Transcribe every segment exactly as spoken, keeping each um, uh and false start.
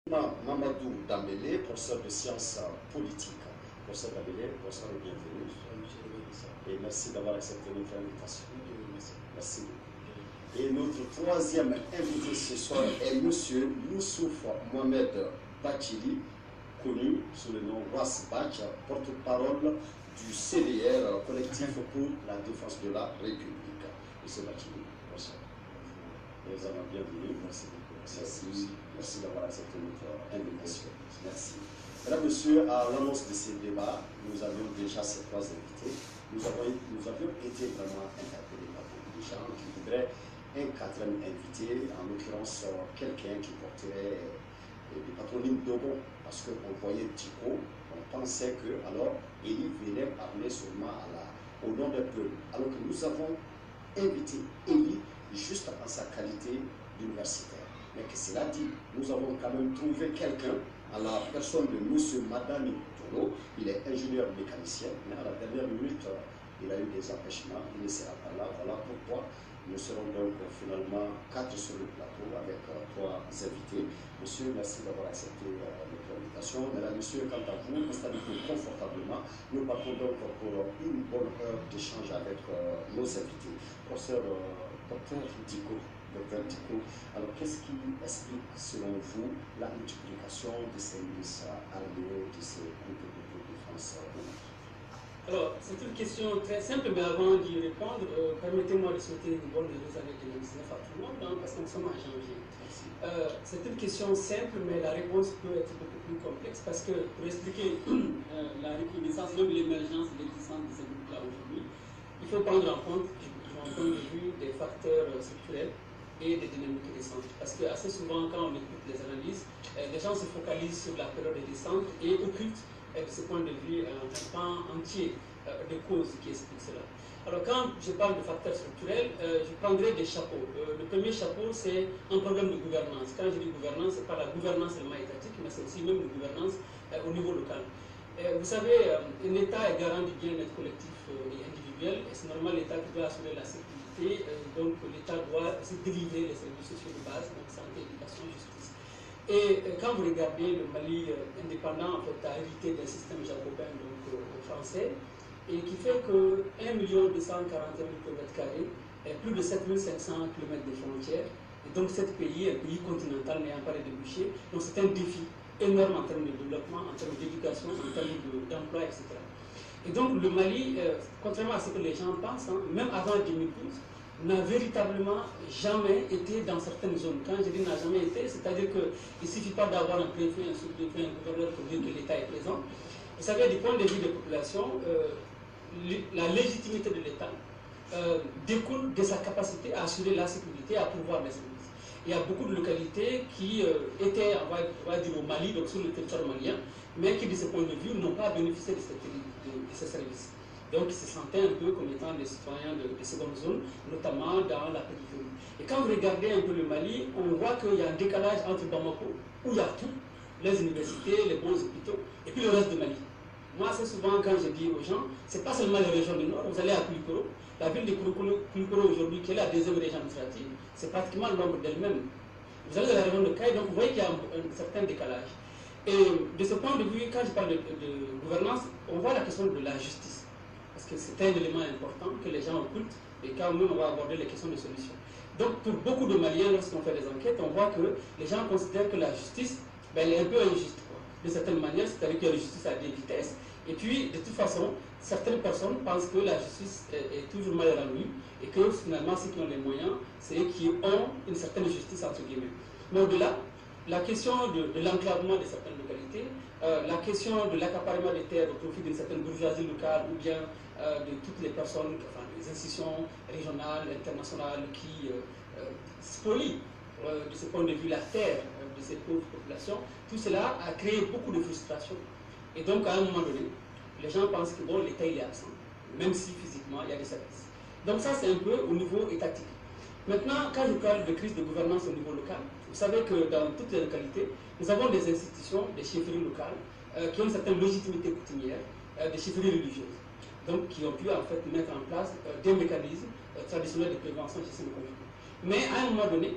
Mamadou Dambélé, professeur de sciences politiques. Professeur Dambélé, professeur, bienvenue. Et merci d'avoir accepté notre invitation. Merci beaucoup. Et notre troisième invité ce soir est M. Youssouf Mohamed Bachili, connu sous le nom Wass Bach, porte-parole du C D R, Collectif pour la défense de la République. M. Bachili, bonsoir. Nous allons bienvenue. Merci beaucoup. Merci, merci d'avoir accepté notre invitation. Merci. Mesdames, Messieurs, à l'annonce de ces débats, nous avions déjà ces trois invités. Nous, avons, nous avions été vraiment interpellés par beaucoup de gens qui voudraient un quatrième invité, en l'occurrence quelqu'un qui porterait des patronymes de bon, parce qu'on voyait Tico, on pensait que alors Élie venait parler seulement à la, au nom des peuples, alors que nous avons invité Élie juste en sa qualité d'universitaire. Mais que cela dit, nous avons quand même trouvé quelqu'un à la personne de M. Madani Tolo. Il est ingénieur mécanicien, mais à la dernière minute, il a eu des empêchements, il ne sera pas là. Voilà pourquoi nous serons donc finalement quatre sur le plateau avec euh, trois invités. Monsieur, merci d'avoir accepté euh, notre invitation. Mesdames, Messieurs, quant à vous, installez-vous confortablement. Nous partons donc pour une bonne heure d'échange avec euh, nos invités. Professeur euh, Docteur Diko, Docteur Diko, alors qu'est-ce qui explique selon vous la multiplication de ces milices armées, de ces groupes de défense? Alors, c'est une question très simple, mais avant d'y répondre, euh, permettez-moi de souhaiter une bonne heureuse année deux mille dix-neuf à tout le monde, hein, parce que nous sommes en janvier. Euh, c'est une question simple, mais la réponse peut être beaucoup plus complexe, parce que pour expliquer euh, la recrudescence, même l'émergence de l'existence de ces groupes-là aujourd'hui, il faut prendre en compte, en point de vue, des facteurs structurels et des dynamiques récentes. Parce que assez souvent, quand on écoute les analyses, euh, les gens se focalisent sur la période de descente et occultent de ce point de vue un pan entier euh, de causes qui expliquent cela. Alors quand je parle de facteurs structurels, euh, je prendrai des chapeaux. Euh, le premier chapeau, c'est un problème de gouvernance. Quand je dis gouvernance, ce n'est pas la gouvernance seulement étatique, mais c'est aussi même une gouvernance euh, au niveau local. Euh, vous savez, euh, un État est garant du bien-être collectif euh, et individuel, et c'est normal l'État qui doit assurer la sécurité, euh, donc l'État doit aussi délivrer les services sociaux de base, donc santé, éducation, justice. Et euh, quand vous regardez le Mali euh, indépendant, en fait, a hérité d'un système jacobin donc, euh, français, et qui fait que un million deux cent quarante et un mille kilomètres carrés, plus de sept mille cinq cents kilomètres de frontières, et donc sept pays, un pays continental n'ayant pas de débouchés, donc c'est un défi énorme en termes de développement, en termes d'éducation, en termes d'emploi, et cetera. Et donc le Mali, euh, contrairement à ce que les gens pensent, hein, même avant deux mille douze, n'a véritablement jamais été dans certaines zones. Quand je dis n'a jamais été, c'est-à-dire qu'il ne suffit pas d'avoir un préfet, un sous-préfet, un gouverneur pour dire que l'État est présent. Vous savez, du point de vue des populations, euh, la légitimité de l'État euh, découle de sa capacité à assurer la sécurité, à pourvoir les services. Il y a beaucoup de localités qui euh, étaient, on va, on va dire, au Mali, donc sur le territoire malien, mais qui, de ce point de vue, n'ont pas bénéficié de, cette, de, de ces services. Donc, ils se sentaient un peu comme étant des citoyens de, de seconde zone, notamment dans la périphérie. Et quand vous regardez un peu le Mali, on voit qu'il y a un décalage entre Bamako, où il y a tout, les universités, les bons hôpitaux, et puis le reste du Mali. Moi, assez souvent, quand je dis aux gens, c'est pas seulement les régions du Nord, vous allez à Koulikoro, la ville de Koulikoro aujourd'hui, qui est la deuxième région administrative, c'est pratiquement le nombre d'elle-même. Vous allez dans la région de Caille, donc vous voyez qu'il y a un, un certain décalage. Et de ce point de vue, quand je parle de, de gouvernance, on voit la question de la justice. Parce que c'est un élément important que les gens occultent, et quand même on va aborder les questions de solution. Donc pour beaucoup de Maliens, lorsqu'on fait des enquêtes, on voit que les gens considèrent que la justice, ben, elle est un peu injuste, quoi. De certaine manière, c'est-à-dire que la justice a des vitesses. Et puis, de toute façon, certaines personnes pensent que la justice est, est toujours mal rendue, et que finalement, ceux qui ont les moyens, c'est eux qui ont une certaine justice, entre guillemets. Mais au-delà, la question de, de l'enclavement de certaines localités, euh, la question de l'accaparement des terres au profit d'une certaine bourgeoisie locale ou bien euh, de toutes les personnes, enfin les institutions régionales, internationales qui euh, euh, spolient euh, de ce point de vue la terre euh, de ces pauvres populations, tout cela a créé beaucoup de frustration. Et donc à un moment donné, les gens pensent que bon, l'État il est absent, même si physiquement il y a des services. Donc ça c'est un peu au niveau étatique. Maintenant, quand je parle de crise de gouvernance au niveau local, vous savez que dans toutes les localités, nous avons des institutions, des chefferies locales, euh, qui ont une certaine légitimité coutumière, euh, des chefferies religieuses, donc qui ont pu en fait mettre en place euh, des mécanismes euh, traditionnels de prévention et de gestion de conflits. Mais à un moment donné,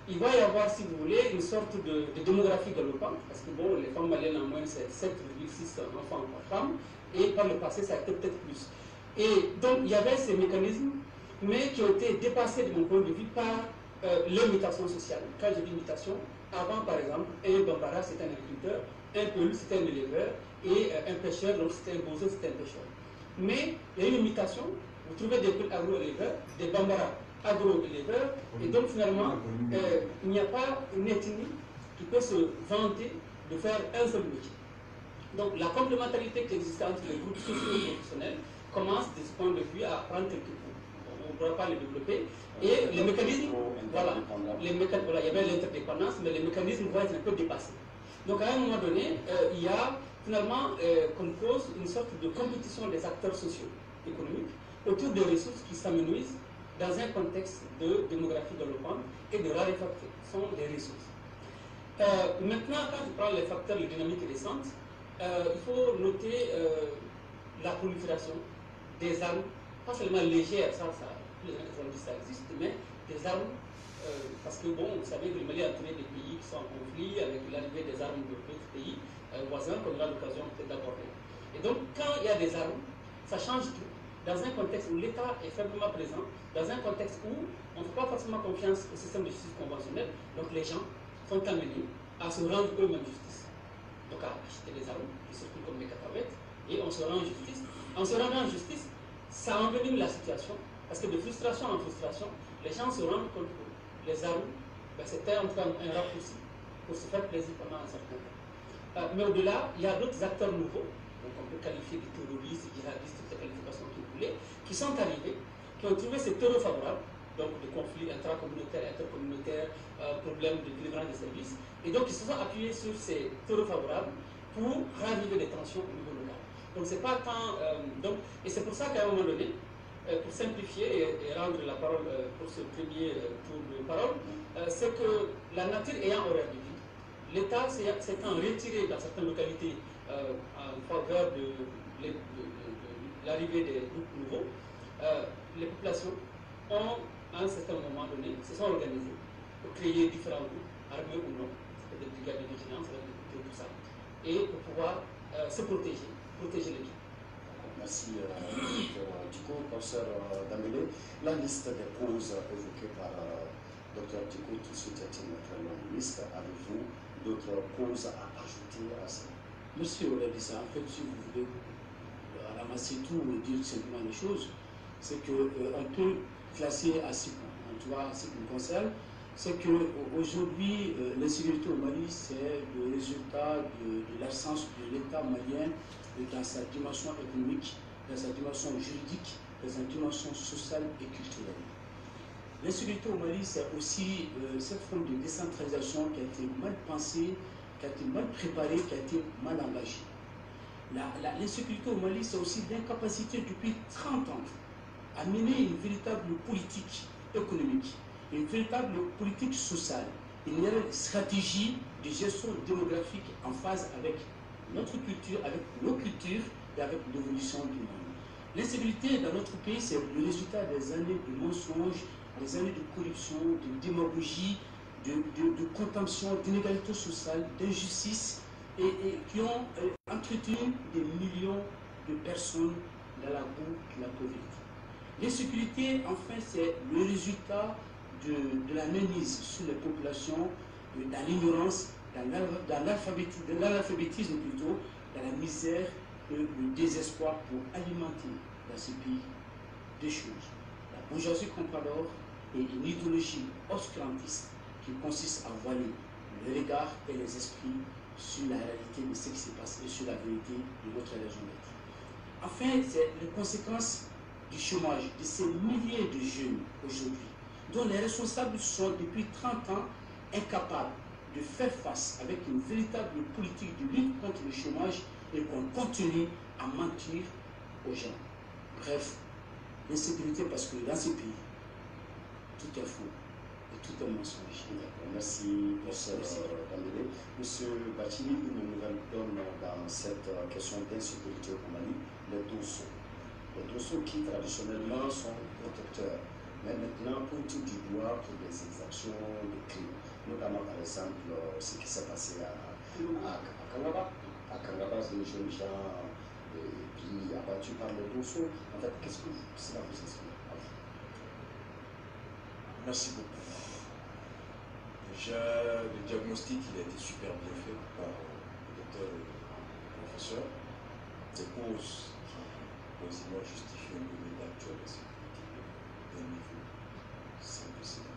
il va y avoir, si vous voulez, une sorte de, de démographie galopante, parce que bon, les femmes maliennes en moyenne, c'est sept virgule six enfants par femme, et par le passé, ça a été peut-être plus. Et donc, il y avait ces mécanismes, mais qui ont été dépassés de mon point de vue par euh, les mutations sociales. Quand je dis mutation, avant, par exemple, un Bambara, c'était un agriculteur, un Peul, c'était un éleveur, et euh, un pêcheur, donc c'était un Bozo, c'était un pêcheur. Mais il y a eu une mutation, vous trouvez des Peuls agro-éleveurs, des Bambara agro-éleveurs, et donc finalement, euh, il n'y a pas une ethnie qui peut se vanter de faire un seul métier. Donc la complémentarité qui existait entre les groupes sociaux et professionnels commence de ce point de vue à prendre quelques coups. On ne pourra pas le développer. Et les mécanismes, voilà, les méca voilà, il y avait l'interdépendance, mais les mécanismes vont être un peu dépassés. Donc à un moment donné, euh, il y a finalement euh, comme cause une sorte de compétition des acteurs sociaux, économiques, autour des ressources qui s'amenuisent dans un contexte de démographie galopante et de raréfaction des ressources. Euh, maintenant, quand je prends les facteurs de dynamique récente, euh, il faut noter euh, la prolifération des armes, pas seulement légères, ça, ça, les années quatre-vingt-dix, ça existe, mais des armes, euh, parce que bon, vous savez que le Mali a entouré des pays qui sont en conflit avec l'arrivée des armes d'autres pays euh, voisins qu'on aura l'occasion peut-être d'aborder. Et donc, quand il y a des armes, ça change tout. Dans un contexte où l'État est faiblement présent, dans un contexte où on ne fait pas forcément confiance au système de justice conventionnel, donc les gens sont amenés à se rendre eux-mêmes justice. Donc à acheter des armes qui circulent comme des cacahuètes, et on se rend en justice. En se rendant en justice, ça envenime la situation, parce que de frustration en frustration, les gens se rendent compte que les armes, ben, c'était un, un raccourci pour se faire plaisir pendant un certain temps. Euh, mais au-delà, il y a d'autres acteurs nouveaux, donc on peut qualifier de terroristes, djihadistes, toutes les qualifications que vous voulez, qui sont arrivés, qui ont trouvé ces terreaux favorables, donc de conflits intracommunautaires, intercommunautaires, euh, problèmes de délivrance des services, et donc ils se sont appuyés sur ces terreaux favorables pour raviver les tensions au niveau local. Donc c'est pas tant... Euh, donc, et c'est pour ça qu'à un moment donné, euh, pour simplifier et, et rendre la parole euh, pour ce premier euh, tour de parole, euh, c'est que la nature ayant horreur de vie, l'État s'étant retiré dans certaines localités euh, en faveur de, de, de, de l'arrivée des groupes nouveaux, euh, les populations ont, à un certain moment donné, se sont organisées pour créer différents groupes, armés ou non, des brigades de vigilance, des tout ça, et pour pouvoir euh, se protéger, protéger les gens. Merci, euh, docteur Diko. Professeur euh, Dambélé, la liste des causes évoquées par euh, docteur Diko tout de suite est une très longue liste. Avez-vous d'autres causes à ajouter à ça? Monsieur Oladissa, en fait, si vous voulez ramasser tout ou dire simplement les choses, c'est qu'on euh, peut classer à six points. En tout cas, ce qui me concerne, c'est qu'aujourd'hui, euh, l'insécurité au Mali, c'est le résultat de, de l'absence de l'État malien dans sa dimension économique, dans sa dimension juridique, dans sa dimension sociale et culturelle. L'insécurité au Mali, c'est aussi euh, cette forme de décentralisation qui a été mal pensée, qui a été mal préparée, qui a été mal engagée. L'insécurité au Mali, c'est aussi l'incapacité depuis trente ans à mener une véritable politique économique, une véritable politique sociale, une stratégie de gestion démographique en phase avec notre culture, avec nos cultures et avec l'évolution du monde. L'insécurité dans notre pays, c'est le résultat des années de mensonges, des années de corruption, de démagogie, de, de, de contention, d'inégalité sociale, d'injustice, et, et qui ont euh, entretenu des millions de personnes dans la boue de la pauvreté. L'insécurité, enfin, c'est le résultat de, de la mainmise sur les populations, euh, dans l'ignorance, dans l'analphabétisme plutôt, dans la misère et le désespoir pour alimenter dans ce pays deux choses. La bourgeoisie comprador et une idéologie obscurantiste qui consiste à voiler le regard et les esprits sur la réalité de ce qui se passe et sur la vérité de notre raison d'être. Enfin, c'est les conséquences du chômage de ces milliers de jeunes aujourd'hui, dont les responsables sont depuis trente ans incapables de faire face avec une véritable politique de lutte contre le chômage et qu'on continue à mentir aux gens. Bref, l'insécurité parce que dans ces pays, tout est faux et tout est mensonge. Merci, professeur Dambélé. Monsieur Bachili, une nouvelle donne dans cette question d'insécurité au Mali, les dossaux. Les dossaux qui traditionnellement sont protecteurs Mais maintenant, pour tout du doigt pour des exactions de crimes, notamment par exemple ce qui s'est passé à, à, à Kangaba. À Kangaba, les jeunes gens, et puis abattus par le dosso. En fait, qu'est-ce que cela vous explique? Merci beaucoup. Déjà, le diagnostic il a été super bien fait par le docteur et le professeur. Des causes qui, posément, justifient un peu l'état actuel de la sécurité d'un niveau sans précédent.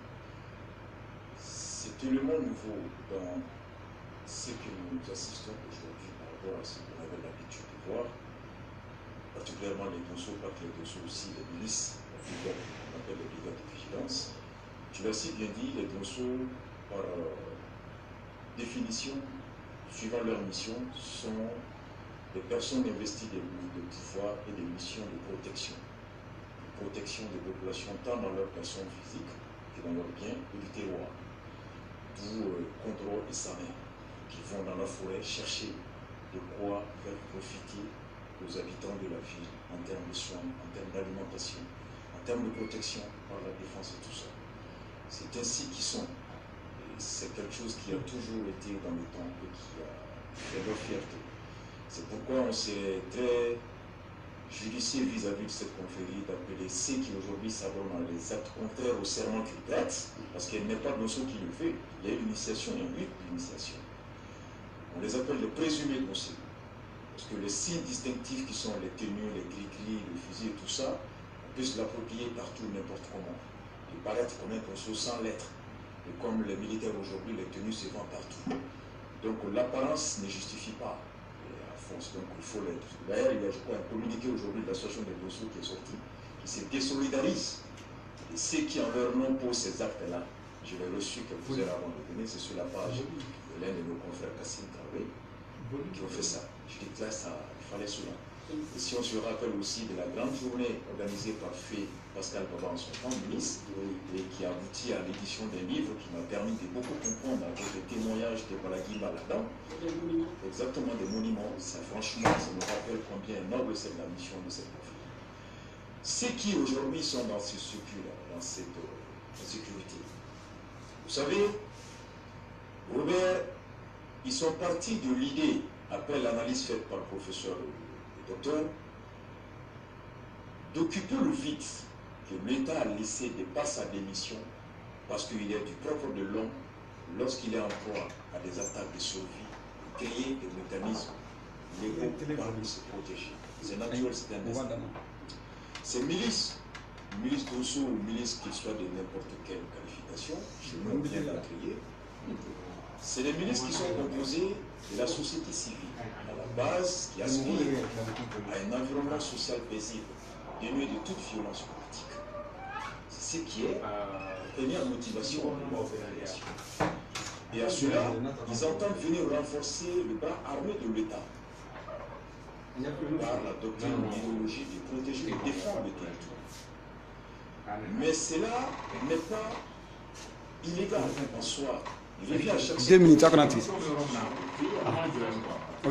Cet élément nouveau dans ce que nous assistons aujourd'hui par rapport à ce qu'on avait l'habitude de voir, particulièrement les dossiers, pas que les dossiers aussi, les milices, qu'on appelle les brigades de vigilance. Tu l'as si bien dit, les dossiers, par euh, définition, suivant leur mission, sont des personnes investies de, de pouvoir et des missions de protection. De protection des populations, tant dans leur personne physique que dans leurs biens et du terroir. D'où euh, contrôle et Samer, qui vont dans la forêt chercher de quoi faire profiter aux habitants de la ville en termes de soins, en termes d'alimentation, en termes de protection par la défense et tout ça. C'est ainsi qu'ils sont. C'est quelque chose qui a toujours été dans le temps et qui a fait leur fierté. C'est pourquoi on s'est très judicieux vis-à-vis de cette confrérie d'appeler ceux qui aujourd'hui s'abonnent dans les actes contraires au serment qu'ils prêtent, parce qu'il n'est pas de ceux qui le fait. Il y a une initiation et un rite d'initiation. On les appelle les présumés dossiers. Parce que les signes distinctifs qui sont les tenues, les gris-gris, le fusil et tout ça, on peut se l'approprier partout, n'importe comment. Et paraître comme un conso sans lettres. Et comme les militaires aujourd'hui, les tenues se vendent partout. Donc l'apparence ne justifie pas à force, donc il faut l'être. D'ailleurs, il y a je crois, un communiqué aujourd'hui de l'association des dossiers qui est sorti, qui se désolidarise. Et ceux qui en leur nom posent ces actes-là, je l'ai reçu quelques heures avant de venir, c'est sur la page de l'un de nos confrères Kassim Traoré, qui ont fait ça. Je dis que là, ça, il fallait cela. Et si on se rappelle aussi de la grande journée organisée par Fé Pascal Baba en son temps, ministre, et qui a abouti à l'édition d'un livre qui m'a permis de beaucoup comprendre avec les témoignages de Balagimba là-dedans. Exactement, des monuments. Ça, franchement, ça me rappelle combien noble c'est la mission de cette conférence. Ceux qui aujourd'hui sont dans ce circuit-là, dans cette euh, sécurité, vous savez, Robert, ils sont partis de l'idée, après l'analyse faite par le professeur et le docteur, d'occuper le vide que l'État a laissé de par sa démission, parce qu'il est du propre de l'homme, lorsqu'il est en proie à des attaques de survie, créer des mécanismes légaux pour se protéger. C'est naturel, c'est un destin. Ces milices, milices d'Osso ou milices qui soient de n'importe quelle qualification, je me bien la trier, c'est les milices qui sont composées de la société civile, à la base, qui aspire à un environnement social paisible, dénué de toute violence politique. C'est ce qui est la première motivation de l'organisation. Et à cela, ils entendent venir renforcer le bras armé de l'État par la doctrine ou l'idéologie de protéger et de défendre le territoire. Mais cela n'est pas illégal en soi. Il revient à chaque deux minutes, à connaître. Ok.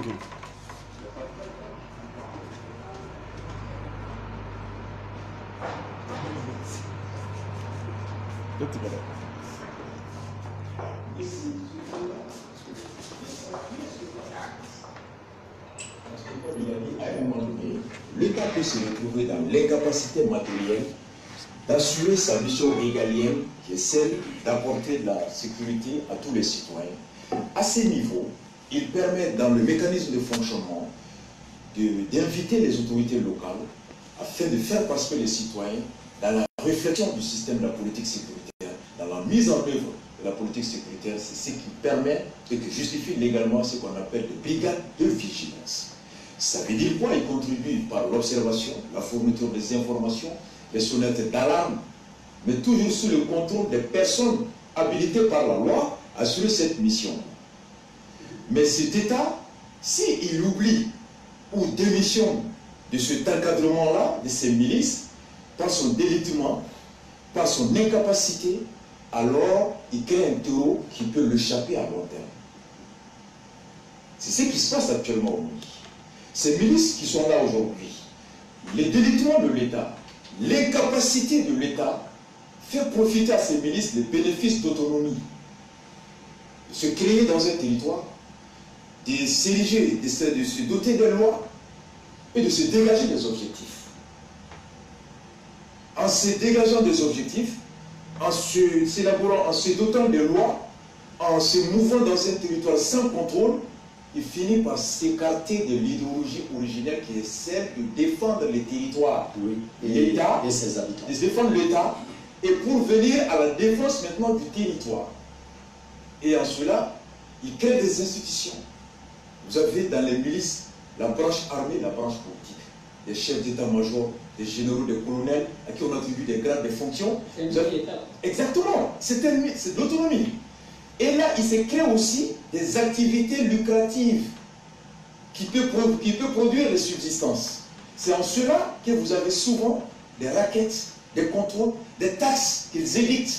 L'État peut se retrouver dans l'incapacité matérielle d'assurer sa mission régalienne, qui est celle d'apporter de la sécurité à tous les citoyens. À ce niveau, il permet dans le mécanisme de fonctionnement d'inviter les autorités locales afin de faire participer les citoyens dans la réflexion du système de la politique sécuritaire, dans la mise en œuvre de la politique sécuritaire. C'est ce qui permet et qui justifie légalement ce qu'on appelle des brigades de vigilance. Ça veut dire quoi? Il contribue par l'observation, la fourniture des informations, les sonnettes d'alarme, mais toujours sous le contrôle des personnes habilitées par la loi à assurer cette mission. Mais cet État, s'il oublie ou démissionne de cet encadrement-là, de ces milices, par son délitement, par son incapacité, alors il crée un taureau qui peut l'échapper à long terme. C'est ce qui se passe actuellement au Mali. Ces milices qui sont là aujourd'hui, les délitements de l'État, l'incapacité de l'État faire profiter à ces milices les bénéfices d'autonomie, de se créer dans un territoire, de s'ériger, de se, de se doter des lois et de se dégager des objectifs. En se dégageant des objectifs, en s'élaborant, en se dotant des lois, en se mouvant dans un territoire sans contrôle, il finit par s'écarter de l'idéologie originelle qui est celle de défendre les territoires, oui, et l'État, et ses habitants. de défendre l'État, et pour venir à la défense maintenant du territoire. Et en cela, il crée des institutions. Vous avez dans les milices la branche armée, la branche politique, des chefs d'état-major, des généraux, des colonels, à qui on attribue des grades, des fonctions. C'est un avez... Exactement, c'est de l'autonomie. Et là, il se crée aussi des activités lucratives qui peuvent, qui peuvent produire les subsistances. C'est en cela que vous avez souvent des raquettes, des contrôles, des taxes qu'ils évitent.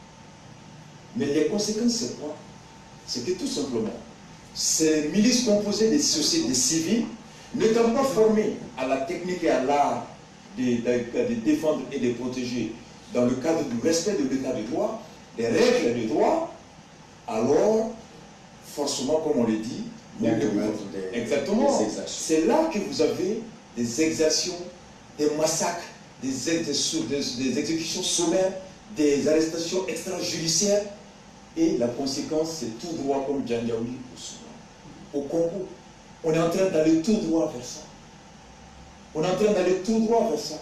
Mais les conséquences, c'est quoi? C'est que tout simplement, ces milices composées des sociétés civiles, n'étant pas formées à la technique et à l'art de, de, de défendre et de protéger dans le cadre du respect de l'état de droit, des règles de droit, alors, forcément, comme on le dit, Des, exactement, c'est là que vous avez des exactions, des massacres, des, ex des, des exécutions sommaires, des arrestations extrajudiciaires, et la conséquence, c'est tout droit comme Djandiaoui au Congo. On est en train d'aller tout droit vers ça. On est en train d'aller tout droit vers ça.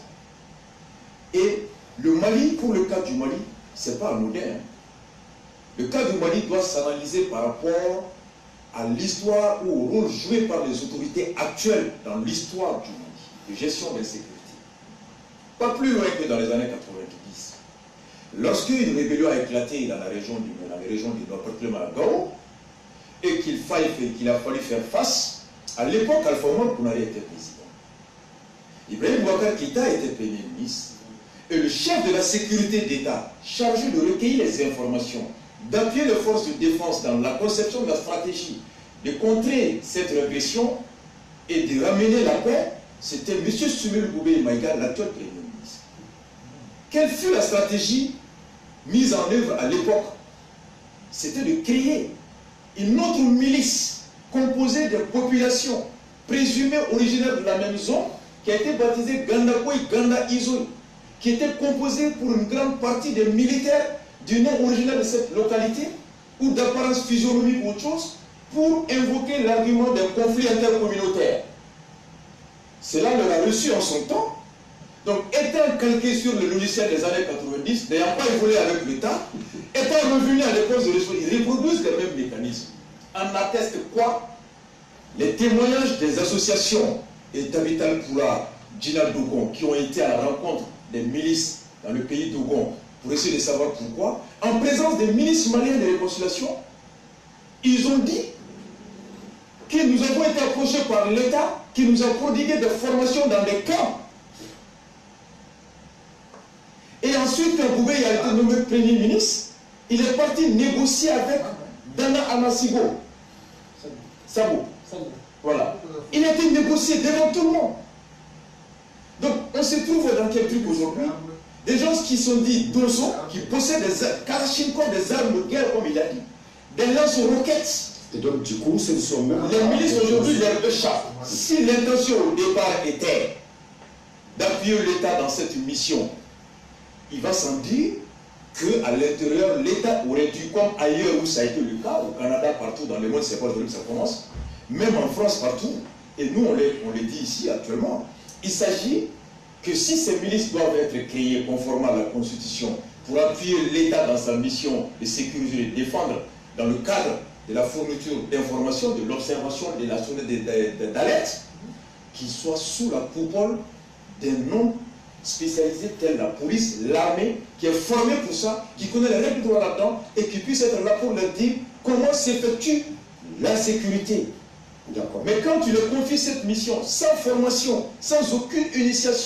Et le Mali, pour le cas du Mali, c'est pas anodin. Hein. Le cas du Mali doit s'analyser par rapport à l'histoire ou au rôle joué par les autorités actuelles dans l'histoire du Mali, de gestion de l'insécurité. Pas plus loin que dans les années quatre-vingt-dix. Lorsqu'une rébellion a éclaté dans la région du, dans les régions du Nord, particulièrement à Gao, et qu'il qu'il a fallu faire face, à l'époque, Alpha Omar Kounari était président. Ibrahim Boubacar Keïta était premier ministre. Et le chef de la sécurité d'État, chargé de recueillir les informations, d'appuyer les forces de défense dans la conception de la stratégie, de contrer cette régression et de ramener la paix, c'était M. Soumeil Boubé Maïga, l'actuel Premier ministre. Quelle fut la stratégie mise en œuvre à l'époque? C'était de créer une autre milice composée de populations présumées originaires de la même zone, qui a été baptisée Gandakoi Ganda Izoy, qui était composée pour une grande partie des militaires du nom originaire de cette localité, ou d'apparence physionomique ou autre chose, pour invoquer l'argument d'un conflit intercommunautaire. Cela leur a reçu en son temps. Donc, étant calqué sur le logiciel des années quatre-vingt-dix, n'ayant pas évolué avec l'État, étant revenu à l'époque de l'école, ils reproduisent les mêmes mécanismes. En atteste quoi? Les témoignages des associations et d'Abital Poula, Djina Dogon, qui ont été à la rencontre des milices dans le pays d'Ogon, pour essayer de savoir pourquoi, en présence des milices maliennes de réconciliation, ils ont dit que nous avons été approchés par l'État qui nous a prodigué des formations dans des camps. Et ensuite, quand Boubé a été nommé Premier ministre, il est parti négocier avec Dana Amasigo. Sabo. Voilà. Il a été négocié devant tout le monde. Donc, on se trouve dans quel truc aujourd'hui? Des gens qui sont dits dosso, qui possèdent des Kalachnikov, des armes de guerre, comme il a dit, des lance-roquettes. Et donc, du coup, ce sont même... Les milices aujourd'hui leur échappent. Si l'intention au départ était d'appuyer l'État dans cette mission, il va sans dire qu'à l'intérieur, l'État aurait dû, comme ailleurs où ça a été le cas, au Canada, partout dans le monde, c'est pas aujourd'hui que ça commence, même en France, partout, et nous, on les, on les dit ici actuellement, il s'agit que si ces milices doivent être créées conformément à la Constitution pour appuyer l'État dans sa mission de sécuriser et de défendre dans le cadre de la fourniture d'informations, de l'observation de la sonnette d'alerte, qu'ils soient sous la coupole des noms spécialisés tels la police, l'armée, qui est formée pour ça, qui connaît les règles de droit là-dedans et qui puisse être là pour leur dire comment s'effectue la sécurité. Mais quand tu leur confies cette mission sans formation, sans aucune initiation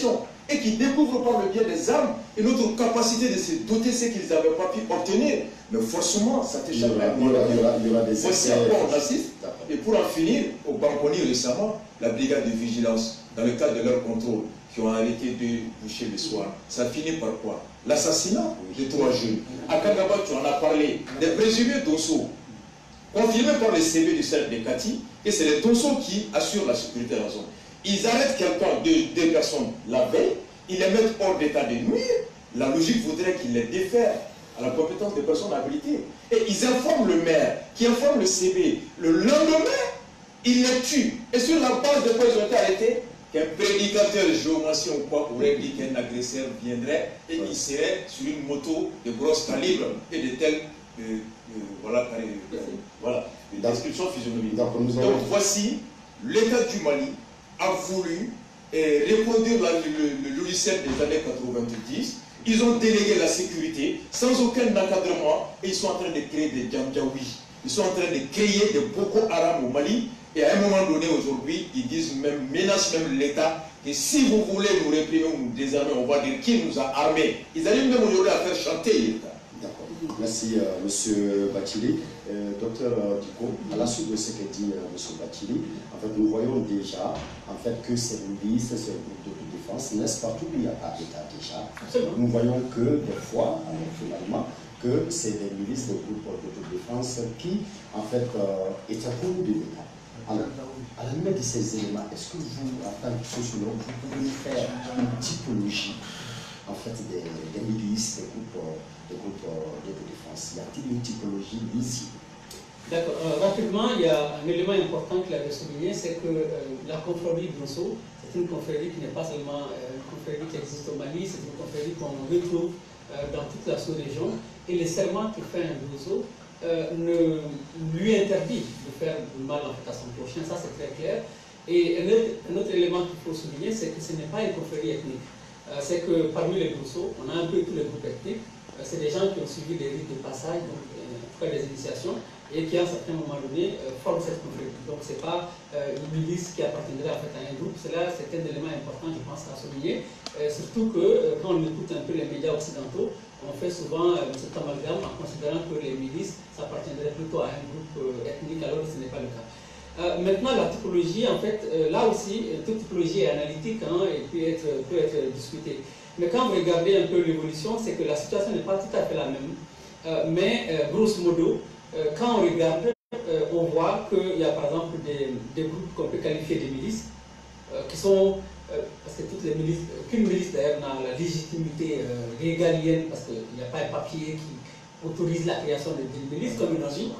et qui découvrent par le biais des armes et notre capacité de se doter ce qu'ils n'avaient pas pu obtenir. Mais forcément, ça t'échappe. Il y aura, il y aura, il y aura des Voici encore, on assiste. Et pour en finir, au Banconi récemment, la brigade de vigilance, dans le cadre de leur contrôle, qui ont arrêté de boucher le soir, ça finit par quoi? L'assassinat de trois jeunes. À Kagaba, tu en as parlé, des présumés Dosso, confirmés par les C V du cercle de Kati, et c'est les Dosso qui assurent la sécurité de la zone. Ils arrêtent quelqu'un, deux, deux personnes la veille, ils les mettent hors d'état de nuire. La logique voudrait qu'ils les défèrent à la compétence des personnes habilitées. Et ils informent le maire, qui informe le C V. Le lendemain, ils les tuent. Et sur la base de quoi ils ont été arrêtés, qu'un prédicateur géomacien ou quoi aurait dit qu'un agresseur viendrait et il serait sur une moto de gros calibre et de telle euh, euh, voilà, euh, voilà, une description physionomique. Donc, Donc voici, l'État du Mali a voulu eh, reproduire la, le, le logiciel des années quatre-vingt-dix. Ils ont délégué la sécurité sans aucun encadrement et ils sont en train de créer des Djamdjaoui. Ils sont en train de créer des Boko Haram au Mali. Et à un moment donné, aujourd'hui, ils disent même, menacent même l'État, que si vous voulez nous réprimer ou nous désarmer, on va dire qui nous a armés. Ils arrivent même aujourd'hui à faire chanter l'État. D'accord. Merci, euh, M. Bathily. Euh, docteur Diko, à la suite de ce que dit euh, M. Bathily, en fait, nous voyons déjà en fait, que ces milices, ces groupes de défense, n'est-ce pas, tout il n'y a pas d'État déjà. Nous voyons que des fois, alors, finalement, que c'est des milices, des groupes de défense qui, en fait, euh, étaient connus de l'État. Alors, à la lumière de ces éléments, est-ce que vous, en tant que sociologue, vous pouvez nous faire une typologie en fait, des, des milices, des groupes, des groupes de défense? Y a-t-il une typologie lisible? D'accord. Euh, rapidement, il y a un élément important qu'il avait souligné, c'est que euh, la confrérie Dosso, c'est une confrérie qui n'est pas seulement euh, une confrérie qui existe au Mali, c'est une confrérie qu'on retrouve euh, dans toute la sous-région. Et les serments que fait un Dosso Euh, ne lui interdit de faire du mal en fait, à son prochain, ça c'est très clair. Et un autre, un autre élément qu'il faut souligner, c'est que ce n'est pas une confrérie ethnique. Euh, c'est que parmi les Dosso, on a un peu tous les groupes ethniques. Euh, c'est des gens qui ont suivi les rites de passage, donc euh, en tout cas des initiations, et qui à un certain moment donné euh, forment cette confrérie. Donc ce n'est pas euh, une milice qui appartiendrait en fait, à un groupe. Cela, c'est un élément important, je pense, à souligner. Euh, surtout que euh, quand on écoute un peu les médias occidentaux, on fait souvent euh, cet amalgame en considérant que les milices s'appartiendraient plutôt à un groupe euh, ethnique, alors que ce n'est pas le cas. Euh, maintenant, la typologie, en fait, euh, là aussi, toute typologie est analytique hein, et peut être, peut être discutée. Mais quand vous regardez un peu l'évolution, c'est que la situation n'est pas tout à fait la même. Euh, mais, euh, grosso modo, euh, quand on regarde, euh, on voit qu'il y a par exemple des, des groupes qu'on peut qualifier de milices, euh, qui sont... Euh, parce que toutes les milices, aucune milice d'ailleurs n'a la légitimité euh, régalienne, parce qu'il n'y a pas un papier qui autorise la création d'une milice comme une autre.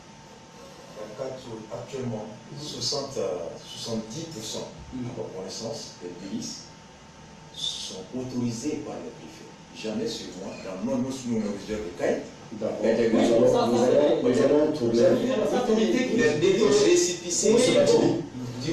Actuellement, soixante à soixante-dix pour cent de ma connaissance des milices sont autorisées par les préfets. Jamais sur moi, dans nos mesures de Caïn, d'accord. Nous allons tourner. L'autorité qui les détient récipicé. Nous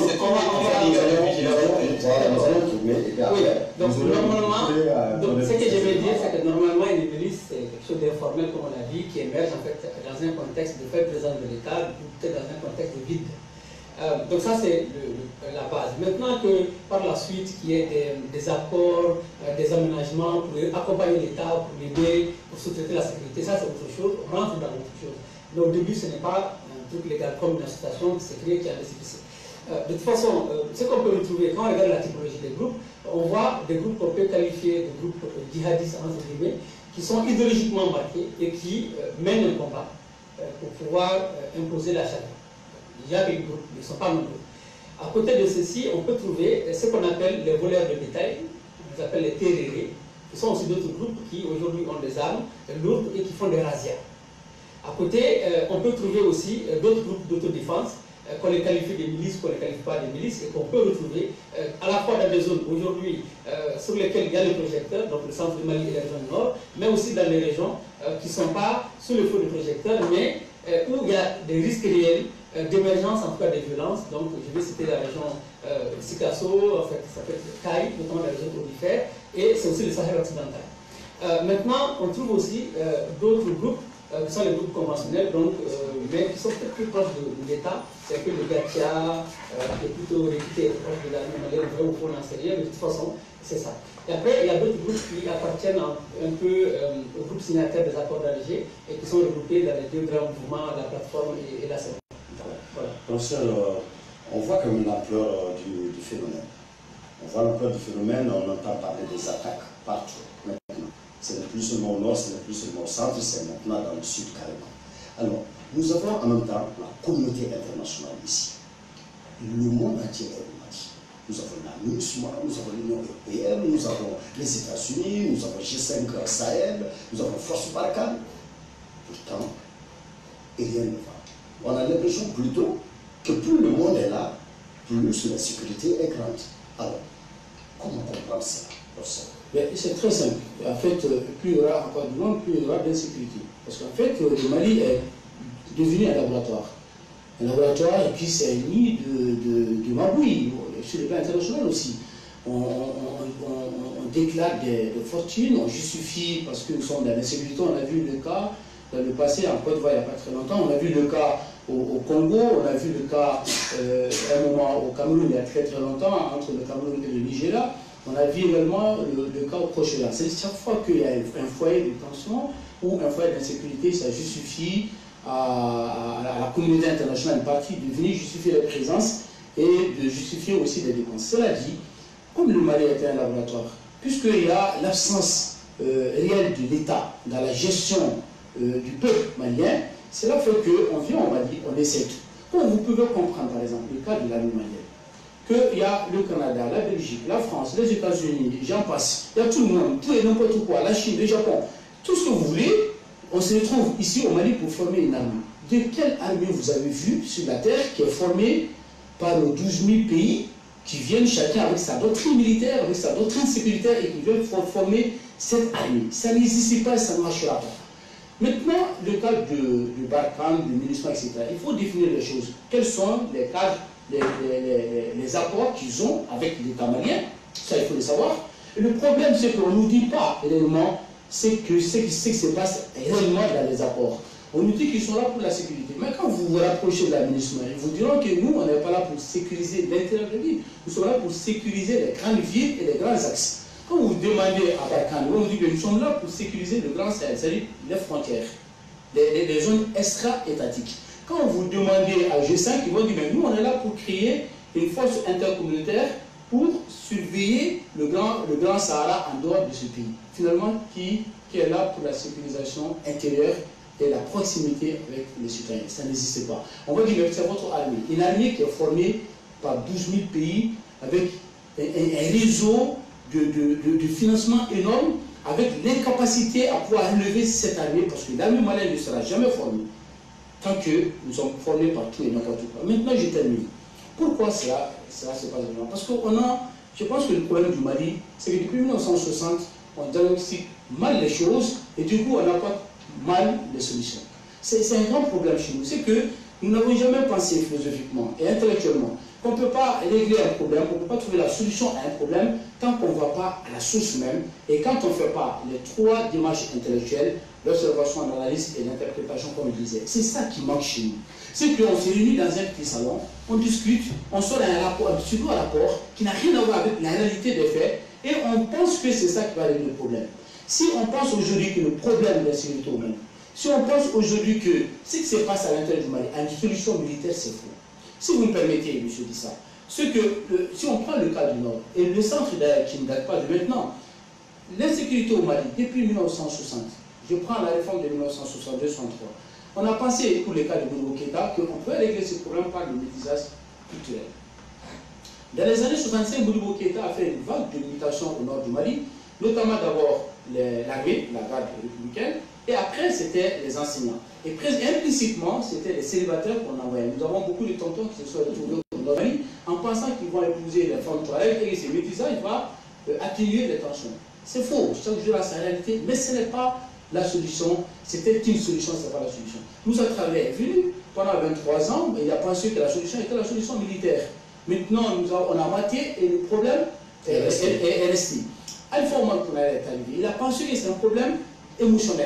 allons tourner et puis après. Donc, normalement, donc, ce que je veux dire, c'est que normalement, une milice, c'est quelque chose d'informel, comme on l'a dit, qui émerge en fait dans un contexte de faible présence de l'État, peut-être dans un contexte de vide. Euh, donc ça, c'est la base. Maintenant que, par la suite, qu'il y ait des, des accords, euh, des aménagements pour accompagner l'État, pour l'aider, pour sous-traiter la sécurité, ça, c'est autre chose. On rentre dans autre chose. Mais au début, ce n'est pas un truc légal comme une association qui s'est créée, qui a récépissé. Euh, de toute façon, euh, ce qu'on peut retrouver quand on regarde la typologie des groupes, on voit des groupes qu'on peut qualifier de groupes euh, djihadistes, entre guillemets, qui sont idéologiquement marqués et qui euh, mènent un combat euh, pour pouvoir euh, imposer la charia. Il y a des groupes, ils ne sont pas nombreux. À côté de ceci, on peut trouver ce qu'on appelle les voleurs de bétail, on les appelle les terrérés, qui sont aussi d'autres groupes qui aujourd'hui ont des armes lourdes et qui font des razzias. À côté, euh, on peut trouver aussi euh, d'autres groupes d'autodéfense, euh, qu'on les qualifie de milices, qu'on ne les qualifie pas de milices, et qu'on peut retrouver euh, à la fois dans des zones aujourd'hui euh, sur lesquelles il y a les projecteurs, donc le centre du Mali et la région du Nord, mais aussi dans les régions euh, qui ne sont pas sous le feu des projecteurs, mais euh, où il y a des risques réels euh, d'émergence, en tout cas des violences. Donc je vais citer la région euh, Sikasso, en fait, ça peut être Caille, notamment la région cordifère, et c'est aussi le Sahel occidental. Euh, maintenant, on trouve aussi euh, d'autres groupes euh, qui sont les groupes conventionnels, donc, euh, mais qui sont peut-être plus proches de, de l'État. C'est que le Gatia, euh, qui est plutôt réputé proche de l'armée malienne, vrai ou faux, n'en sait rien, mais de toute façon, c'est ça. Et après, il y a d'autres groupes qui appartiennent un, un peu euh, au groupe signataire des accords d'Alger et qui sont regroupés dans les deux grands mouvements, la plateforme et, et la C E D. Voilà. Professeur, euh, on voit quand même l'ampleur euh, du, du phénomène. On voit l'ampleur du phénomène, on entend parler des attaques partout maintenant. Ce n'est plus seulement au nord, ce n'est plus seulement au centre, c'est maintenant dans le sud carrément. Alors, nous avons en même temps la communauté internationale ici. Le monde entier est au Mali. Nous avons la MINUSMA, nous avons l'Union européenne, nous avons les États-Unis, nous avons G cinq Sahel, nous avons Force Barkhane. Pourtant, rien ne va. On a l'impression plutôt que plus le monde est là, plus la sécurité est grande. Alors, comment comprendre ça? C'est très simple. En fait, plus il y aura encore du monde, plus il y aura d'insécurité. Parce qu'en fait, le Mali est devenu un laboratoire. Un laboratoire, et puis c'est un nid de, de, de magouilles, sur le plan international aussi. On, on, on, on déclare des, des fortunes, on justifie parce que nous sommes dans l'insécurité. On a vu le cas dans le passé en Côte d'Ivoire il n'y a pas très longtemps, on a vu le cas au, au Congo, on a vu le cas euh, à un moment au Cameroun il y a très très longtemps, entre le Cameroun et le Nigeria. On a vu également le, le cas au Proche-Orient. C'est chaque fois qu'il y a un foyer de tension ou un foyer d'insécurité, ça justifie à, à la communauté internationale, une partie, de venir justifier la présence et de justifier aussi des dépenses. Cela dit, comme le Mali était un laboratoire, puisqu'il y a l'absence euh, réelle de l'État dans la gestion euh, du peuple malien, cela fait qu'on vient au Mali, on essaie tout. Comme vous pouvez comprendre, par exemple, le cas de l'armée malienne, qu'il y a le Canada, la Belgique, la France, les États-Unis, j'en passe, il y a tout le monde, tout et n'importe quoi, la Chine, le Japon, tout ce que vous voulez, on se retrouve ici au Mali pour former une armée. De quelle armée vous avez vu sur la terre qui est formée par nos douze mille pays qui viennent chacun avec sa doctrine militaire, avec sa doctrine sécuritaire et qui veulent former cette armée? Ça n'existe pas et ça ne marchera pas. Maintenant, le cadre de, de Barkhane, de MINUSMA, et cetera, il faut définir les choses. Quels sont les cadres, les, les, les, les accords qu'ils ont avec l'État malien? Ça, il faut le savoir. Et le problème, c'est qu'on ne nous dit pas réellement ce que, ce, qui, ce qui se passe réellement dans les accords. On nous dit qu'ils sont là pour la sécurité. Mais quand vous vous rapprochez de la MINUSMA, ils vous diront que nous, on n'est pas là pour sécuriser l'intérieur de l'île. Nous sommes là pour sécuriser les grandes villes et les grands axes. Quand vous demandez à Barkhane, on vous dit que nous sommes là pour sécuriser le Grand Sahel, c'est-à-dire les frontières, les, les, les zones extra-étatiques. Quand vous demandez à G cinq, ils vont dire que nous, on est là pour créer une force intercommunautaire pour surveiller le Grand, le grand Sahara en dehors de ce pays. Finalement, qui, qui est là pour la sécurisation intérieure et la proximité avec les citoyens. Ça n'existe pas. On va dire que c'est votre armée. Une armée qui est formée par douze mille pays avec un, un, un réseau De, de, de, de financement énorme, avec l'incapacité à pouvoir relever cette armée, parce que l'armée malienne ne sera jamais formée tant que nous sommes formés par tout et n'importe quoi. Maintenant, je termine. Pourquoi cela, cela se passe vraiment? Parce qu'on a, je pense que le problème du Mali, c'est que depuis mille neuf cent soixante, on diagnostique mal les choses et du coup, on apporte mal les solutions. C'est un grand problème chez nous. C'est que nous n'avons jamais pensé philosophiquement et intellectuellement qu'on ne peut pas régler un problème, qu'on ne peut pas trouver la solution à un problème tant qu'on ne va pas à la source même et quand on ne fait pas les trois démarches intellectuelles, l'observation, l'analyse et l'interprétation, comme je disais. C'est ça qui manque chez nous. C'est qu'on se réunit dans un petit salon, on discute, on sort un rapport, un pseudo rapport qui n'a rien à voir avec la réalité des faits et on pense que c'est ça qui va régler le problème. Si on pense aujourd'hui que le problème de la sécurité humaine, si on pense aujourd'hui que ce qui se passe à l'intérieur du Mali, à une solution militaire, c'est faux. Si vous me permettez, monsieur Dissa, ce que, euh, si on prend le cas du Nord, et le centre qui ne date pas de maintenant, l'insécurité au Mali, depuis mille neuf cent soixante, je prends la réforme de mille neuf cent soixante-deux soixante-trois, on a pensé, pour le cas de Modibo Keïta, qu'on peut régler ce problème par le métissage culturel. Dans les années soixante-cinq, Modibo Keïta a fait une vague de mutation au nord du Mali, notamment d'abord l'armée, la garde républicaine, et après c'était les enseignants. Et implicitement, c'était les célibataires qu'on envoyait. Nous avons beaucoup de tontons qui se sont retrouvés au nord du Mali en pensant qu'ils vont épouser les femmes touareg et que ce métissage va euh, atténuer les tensions. C'est faux, chaque jour a sa réalité, mais ce n'est pas la solution. C'était une solution, ce n'est pas la solution. Nous, à travers venu pendant vingt-trois ans, il a pensé que la solution était la solution militaire. Maintenant, nous avons, on a maté et le problème est resté. Alpha Omar Konaré est arrivé. Il a pensé que c'est un problème émotionnel.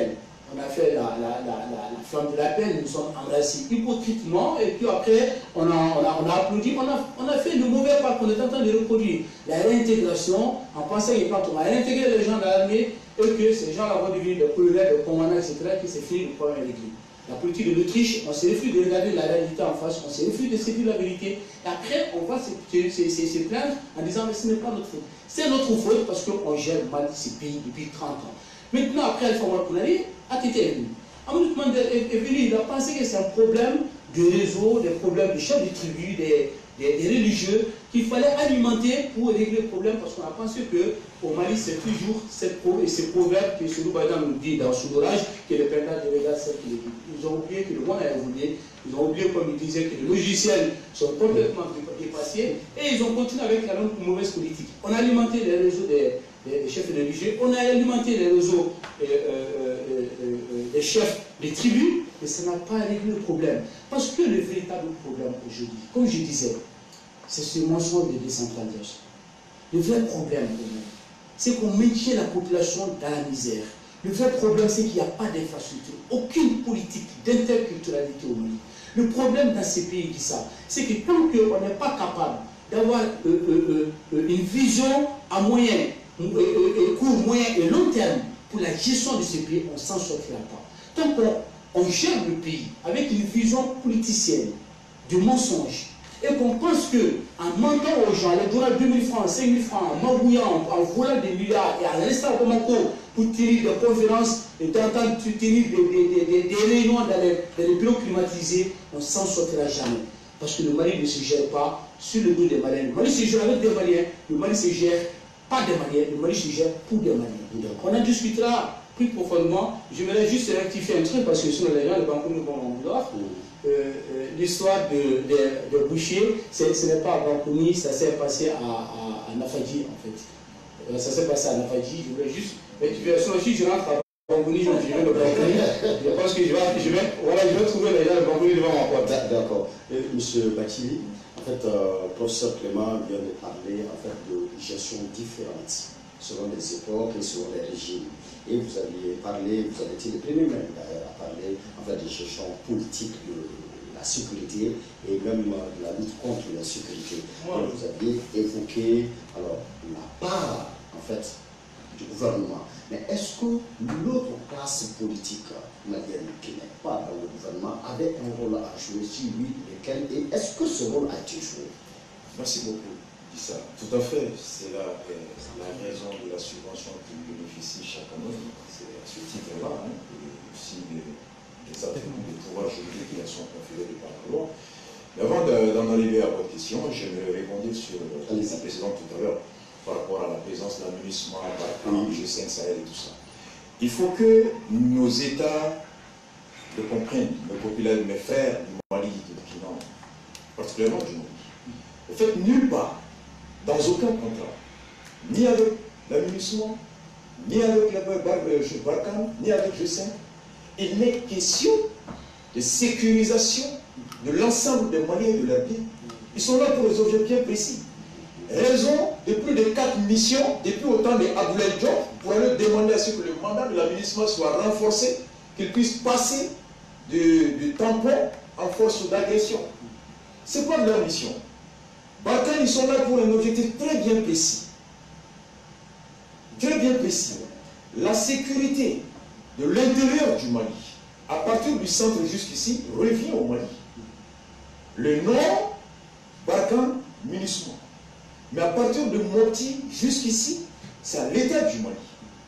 on a fait la, la, la, la, la flamme de la paix, nous nous sommes embrassés hypocritement, et puis après, on a, on a, on a applaudi, on a, on a fait le mauvais pas qu'on est en train de reproduire. La réintégration, en pensant que quand on a réintégré les gens dans l'armée, et que ces gens-là vont devenir des colonels, des commandants, et cetera, qui s'est fini le problème avec lui. La politique de l'Autriche, on s'est refusé de regarder la réalité en face, on s'est refusé de se dire la vérité. Et après, on va se, se, se, se plaindre en disant mais ce n'est pas notre faute. C'est notre faute parce qu'on gère mal ce pays depuis trente ans. Maintenant, après Alpha Konaré, A T T est venu. Amadou Mandel est venu, il a pensé que c'est un problème de réseau, des problèmes de chefs de tribu, des, des, des religieux, qu'il fallait alimenter pour régler le problème parce qu'on a pensé qu'au Mali, c'est toujours cette, ces proverbes que Selou Badam nous dit dans son orage, que le pendant de regard, c'est qu'il dit. Ils ont oublié que le monde a évolué, ils ont oublié, comme il disait, que les logiciels sont complètement dépassés et ils ont continué avec la même mauvaise politique. On a alimenté les réseaux des, des, des chefs religieux, on a alimenté les réseaux euh, euh, euh, euh, des chefs des tribus, mais ça n'a pas réglé le problème. Parce que le véritable problème aujourd'hui, comme je disais, c'est ce mensonge de décentralisation. Le vrai problème, c'est qu'on maintient la population dans la misère. Le vrai problème, c'est qu'il n'y a pas d'infrastructure, aucune politique d'interculturalité au Mali. Le problème dans ces pays qui ça, c'est que tant qu'on n'est pas capable d'avoir euh, euh, euh, une vision à moyen, euh, euh, court, moyen et long terme pour la gestion de ces pays, on ne s'en sortira pas. Tant qu'on on gère le pays avec une vision politicienne, de mensonge, et qu'on pense qu'en mentant aux gens, les donnant deux mille francs, cinq mille francs, en magouillant, en volant des milliards, et en restant comme un cours pour tenir des conférences, et d'entendre tenir des, des, des, des réunions dans les, dans les bureaux climatisés, on ne s'en sortira jamais. Parce que le Mali ne se gère pas sur le dos des Maliens. Le Mali se gère avec des Maliens, le Mali se gère pas des Maliens, le Mali se gère pour des Maliens. Donc on en discutera plus profondément. Je voudrais juste rectifier un truc, parce que sinon les gens, les banques nous vont en vouloir. Euh, euh, l'histoire de, de, de Boucher, ce n'est pas à Bankouni, ça s'est passé à, à, à Nafadji en fait. Euh, ça s'est passé à Nafadji, je voulais juste. Mais tu veux, si je rentre à Bankouni, je vais le Bankouni. Je pense que je vais, je vais, voilà, je vais trouver les gens de Bankouni devant ma porte. D'accord. Monsieur Bakili, en fait, euh, le professeur Clément vient de parler en fait, de gestion différente selon les époques et selon les régimes. Et vous aviez parlé, vous avez été le premier même d'ailleurs à parler en fait, de gestion politique de la sécurité et même de la lutte contre la sécurité. Ouais. Et vous aviez évoqué alors, la part en fait, du gouvernement. Mais est-ce que l'autre classe politique malienne qui n'est pas dans le gouvernement avait un rôle à jouer, si oui, lequel, et est-ce que ce rôle a été joué? Merci beaucoup. Ça. Tout à fait, c'est la, la raison de la subvention qui bénéficie chaque année, c'est à ce titre-là, hein, et aussi des, des attributs de pouvoir juridique qui sont conférés par la loi. Mais avant d'en arriver à votre question, j'aimerais répondre sur les précédents tout à l'heure par rapport à la présence de l'amunissement, le G cinq Sahel et tout ça. Il faut que nos États le comprennent, nos populaires, mes frères du Mali, du Burkina, particulièrement du Mali. En fait, nulle part, dans aucun contrat, ni avec l'amunissement, ni avec le Barkhane, ni avec G cinq, il n'est question de sécurisation de l'ensemble des Maliens de leur vie. Ils sont là pour des objets bien précis. Raison de plus de quatre missions depuis autant de Abdoulaye Diop pour aller demander à ce que le mandat de l'amunissement soit renforcé, qu'il puisse passer du, du tampon en force d'agression. C'est quoi leur mission? Barkhane, ils sont là pour un objectif très bien précis. Très bien précis. La sécurité de l'intérieur du Mali, à partir du centre jusqu'ici, revient au Mali. Le nord, Barkhane, munissement. Mais à partir de Mopti jusqu'ici, c'est à l'état du Mali.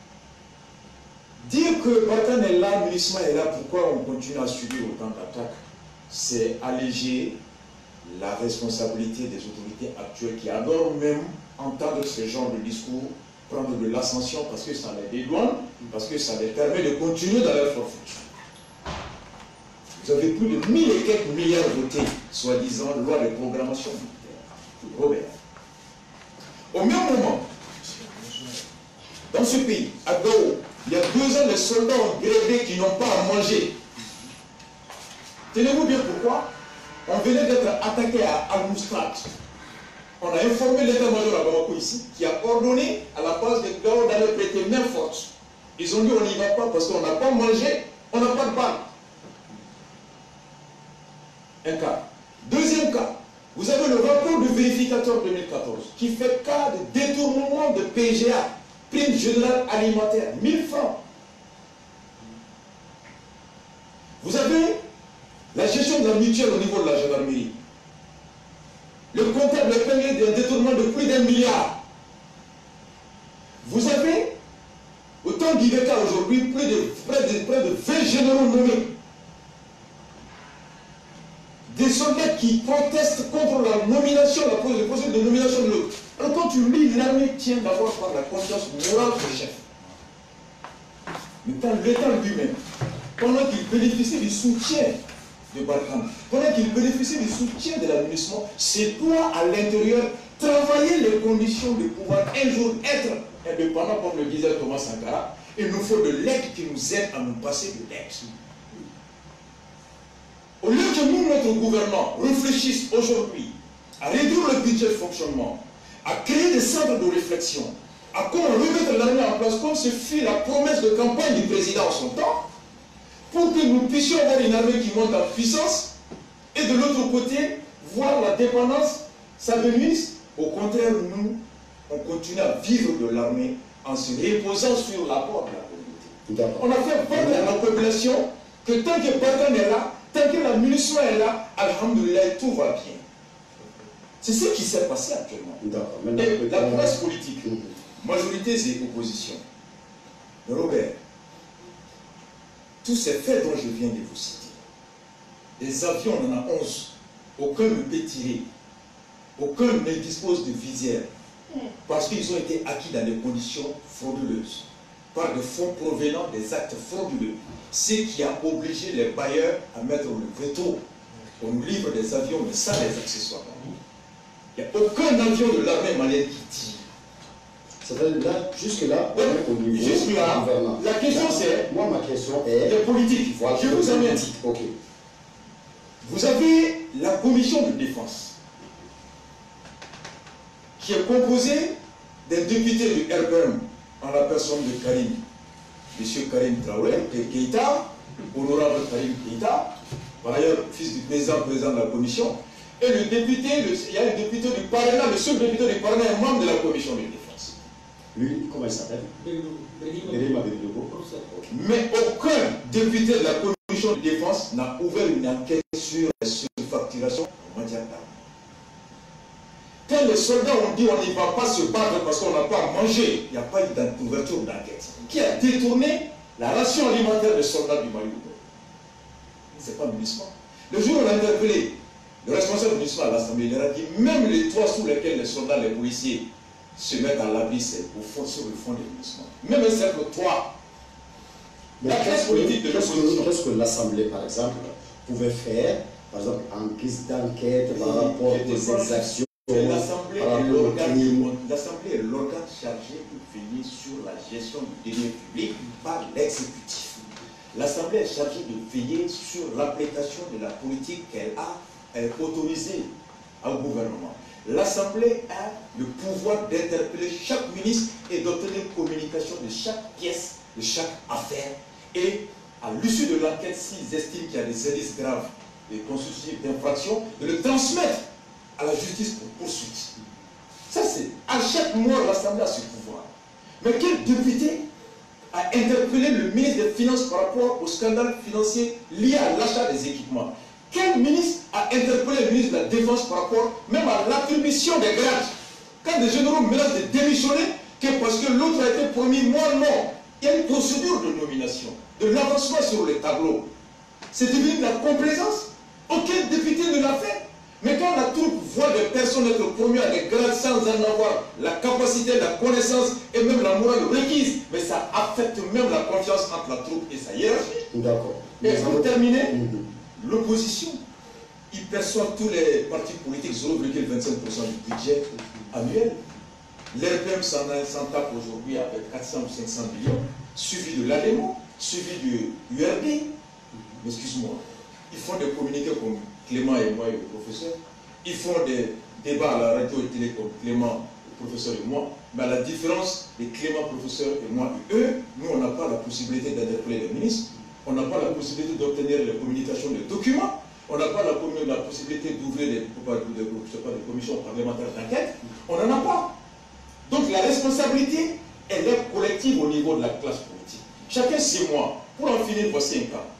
Dire que Barkhane est là, munissement est là, pourquoi on continue à subir autant d'attaques? C'est alléger la responsabilité des autorités actuelles qui adorent même entendre ce genre de discours prendre de l'ascension parce que ça les dédouane, parce que ça les permet de continuer dans leur forfaiture. Vous avez plus de mille et quelques milliards votés, soi-disant loi de programmation militaire. Robert. Au même moment, dans ce pays, à Gao, il y a deux ans, les soldats ont grévé qui n'ont pas à manger. Tenez-vous bien pourquoi? On venait d'être attaqué à Al-Moustrat. On a informé l'état-major à Bamako ici, qui a ordonné à la base de Gao d'aller prêter main forte. Ils ont dit on n'y va pas parce qu'on n'a pas mangé On n'a pas de balles. Un cas. Deuxième cas, vous avez le rapport du vérificateur deux mille quatorze qui fait cas de détournement de P G A, prime générale alimentaire, mille francs. Vous avez la gestion de la mutuelle au niveau de la gendarmerie. Le comptable est payé d'un détournement de plus d'un milliard. Vous avez, au temps d'Iveka aujourd'hui, près de, près, de, près de vingt généraux nommés. Des soldats qui protestent contre la nomination, la procédure de nomination de l'autre. Alors quand tu lis, l'armée tient d'abord par la conscience morale du chef. Mais quand l'État lui-même, pendant qu'il bénéficie du soutien de Barkhane, pendant qu'il bénéficie du soutien de l'administration, c'est toi à l'intérieur travailler les conditions de pouvoir un jour être indépendant, comme le disait Thomas Sankara. Il nous faut de l'aide qui nous aide à nous passer de l'aide. Au lieu que nous, notre gouvernement, réfléchisse aujourd'hui à réduire le budget de fonctionnement, à créer des centres de réflexion, à comment remettre l'armée en place, comme ce fut la promesse de campagne du président en son temps, pour que nous puissions avoir une armée qui monte en puissance, et de l'autre côté, voir la dépendance s'amenuire. Au contraire, nous, on continue à vivre de l'armée en se reposant sur l'apport de la communauté. On a fait voir à la population que tant que Barkhane est là, tant que la munition est là, alhamdoulilah, tout va bien. C'est ce qui s'est passé actuellement. Et la presse politique, majorité et opposition. Robert, tous ces faits dont je viens de vous citer, les avions, on en a onze, aucun ne peut tirer, aucun ne dispose de visière, parce qu'ils ont été acquis dans des conditions frauduleuses, par des fonds provenant des actes frauduleux, ce qui a obligé les bailleurs à mettre le veto. On nous livre des avions, mais sans les accessoires. Il n'y a aucun avion de l'armée malienne qui tire. C'est-à-dire là, jusque-là, ouais, au niveau jusque là, la question c'est... Moi, ma question est... Les politiques. Voilà, je vous amène. Ok. Vous avez la commission de défense qui est composée d'un député du R P M en la personne de Karim, M. Karim Traoré, Keïta, honorable Karim Keïta, par ailleurs fils du président, président de la commission, et le député, le, il y a le député du Parlement, le seul député du Parlement est membre de la commission de défense. Lui, comment il s'appelle? Mais aucun député de la commission de défense n'a ouvert une enquête sur la surfacturation en matière d'armes. Quand les soldats ont dit on n'y va pas se battre parce qu'on n'a pas mangé, il n'y a pas eu d'ouverture d'enquête. Qui a détourné la ration alimentaire des soldats du Mali? Ce n'est pas le municipal. Le jour où on a interpellé le responsable municipal à l'Assemblée, il a dit même les toits sous lesquels les soldats, les policiers se mettent à l'abri, c'est au fond, sur le fond des municipaux. Même un simple toit. Mais la classe politique de l'opposition. Qu'est-ce que l'Assemblée, par exemple, pouvait faire, par exemple, en guise d'enquête par rapport aux exactions? L'Assemblée est l'organe chargé de veiller sur la gestion du denier public par l'exécutif. L'Assemblée est chargée de veiller sur l'application de la politique qu'elle a autorisée au gouvernement. L'Assemblée a le pouvoir d'interpeller chaque ministre et d'obtenir communication de chaque pièce, de chaque affaire. Et à l'issue de l'enquête, s'ils estiment qu'il y a des indices graves et constitutifs d'infraction, de le transmettre à la justice pour poursuite. Ça, c'est à chaque mois, l'Assemblée a ce pouvoir. Mais quel député a interpellé le ministre des Finances par rapport au scandale financier lié à l'achat des équipements? Quel ministre a interpellé le ministre de la Défense par rapport même à l'attribution des grades? Quand des généraux menacent de démissionner, que parce que l'autre a été promis, moi non. Il y a une procédure de nomination, de l'avancement sur les tableaux. C'est devenu de la complaisance. Aucun député ne l'a fait. Mais quand la troupe voit des personnes être promues à des grades sans en avoir la capacité, la connaissance et même la morale requise, mais ça affecte même la confiance entre la troupe et sa hiérarchie. D'accord. Et pour terminer, mmh. l'opposition, ils perçoivent tous les partis politiques zéro virgule vingt-cinq pour cent du budget annuel. L'R P M s'en tape aujourd'hui avec quatre cents ou cinq cents millions, suivi de l'A D E M O, suivi du U R D. Excuse-moi, ils font des communiqués comme Clément et moi et le professeur. Ils font des débats à la radio et télé comme Clément, le professeur et moi. Mais à la différence de Clément, professeur et moi et eux, nous, on n'a pas la possibilité d'interpeller les ministres. on n'a pas la possibilité d'obtenir les communications de documents, on n'a pas la, la possibilité d'ouvrir des, des, des commissions parlementaires d'enquête, on n'en a pas. Donc la responsabilité, elle est collective au niveau de la classe politique. Chacun sait moi, pour en finir, voici un cas.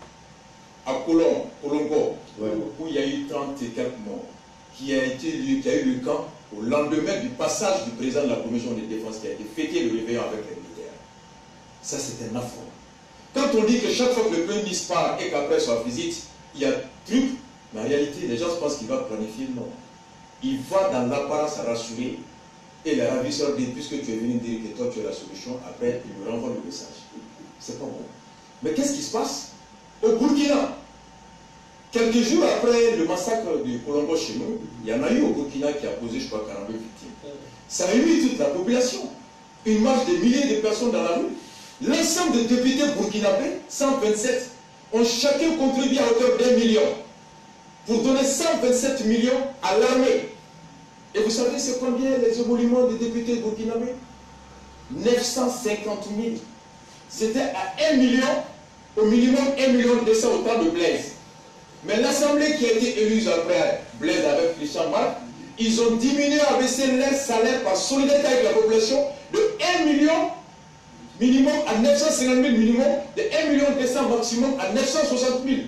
À Colomb, Colombo, ouais. où il y a eu trente et quelques morts, qui a, été, qui a eu le camp au lendemain du passage du président de la commission de défense qui a été fêté le réveillon avec les militaires. Ça, c'est un affront. Quand on dit que chaque fois que le Premier ministre part et qu'après sa visite, il y a truc, mais en réalité, les gens pensent qu'il va planifier. Non. Il va dans l'apparence rassurer et les ravisseurs disent, puisque tu es venu dire que toi tu es la solution, après il me renvoie le message. C'est pas bon. Mais qu'est-ce qui se passe au Burkina? Quelques jours après le massacre de Colombo chez nous, il y en a eu au Burkina qui a posé, je crois, quarante-deux victimes. Ça a ému toute la population. Une marche de milliers de personnes dans la rue. L'ensemble des députés burkinabés, cent vingt-sept, ont chacun contribué à hauteur d'un million pour donner cent vingt-sept millions à l'armée. Et vous savez c'est combien les émoluments des députés burkinabés? neuf cent cinquante mille. C'était à un million, au minimum un million deux cents au temps de Blaise. Mais l'Assemblée qui a été élue après Blaise avec Christian Marc, ils ont diminué, abaissé leur salaire par solidarité avec la population de un million minimum à neuf cent cinquante mille minimum, de un million deux cents maximum à neuf cent soixante mille.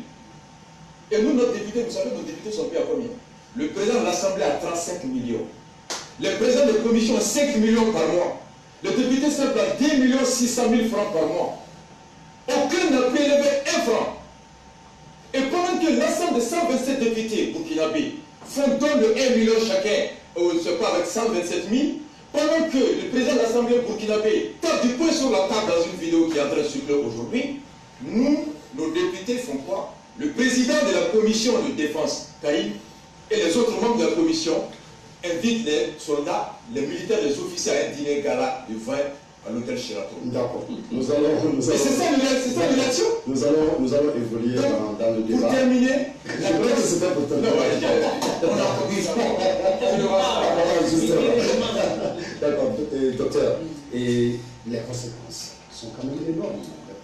Et nous, notre député, vous savez, nos députés sont payés à combien? Le président de l'Assemblée a trente-cinq millions. Le président de la commission a cinq millions par mois. Le député simple a deux millions six cent mille francs par mois. Aucun n'a pu élever un franc. Et pendant que l'ensemble de cent vingt-sept députés burkinabés font don de un million chacun, euh, je sais pas, avec cent vingt-sept mille, pendant que le président de l'Assemblée burkinabé tape du poing sur la table dans une vidéo qui est en train de circuler aujourd'hui, nous, nos députés font quoi? Le président de la commission de défense, Caïd, et les autres membres de la commission invitent les soldats, les militaires, les officiers à un dîner gala de vin à l'hôtel Sheraton. D'accord. Nous allons. Nous allons c'est ça l'élection. Nous allons, nous allons évoluer donc, dans, dans le débat. Pour terminer, la presse. C'est pas pour terminer. On a d'accord, docteur. Et les conséquences sont quand même énormes.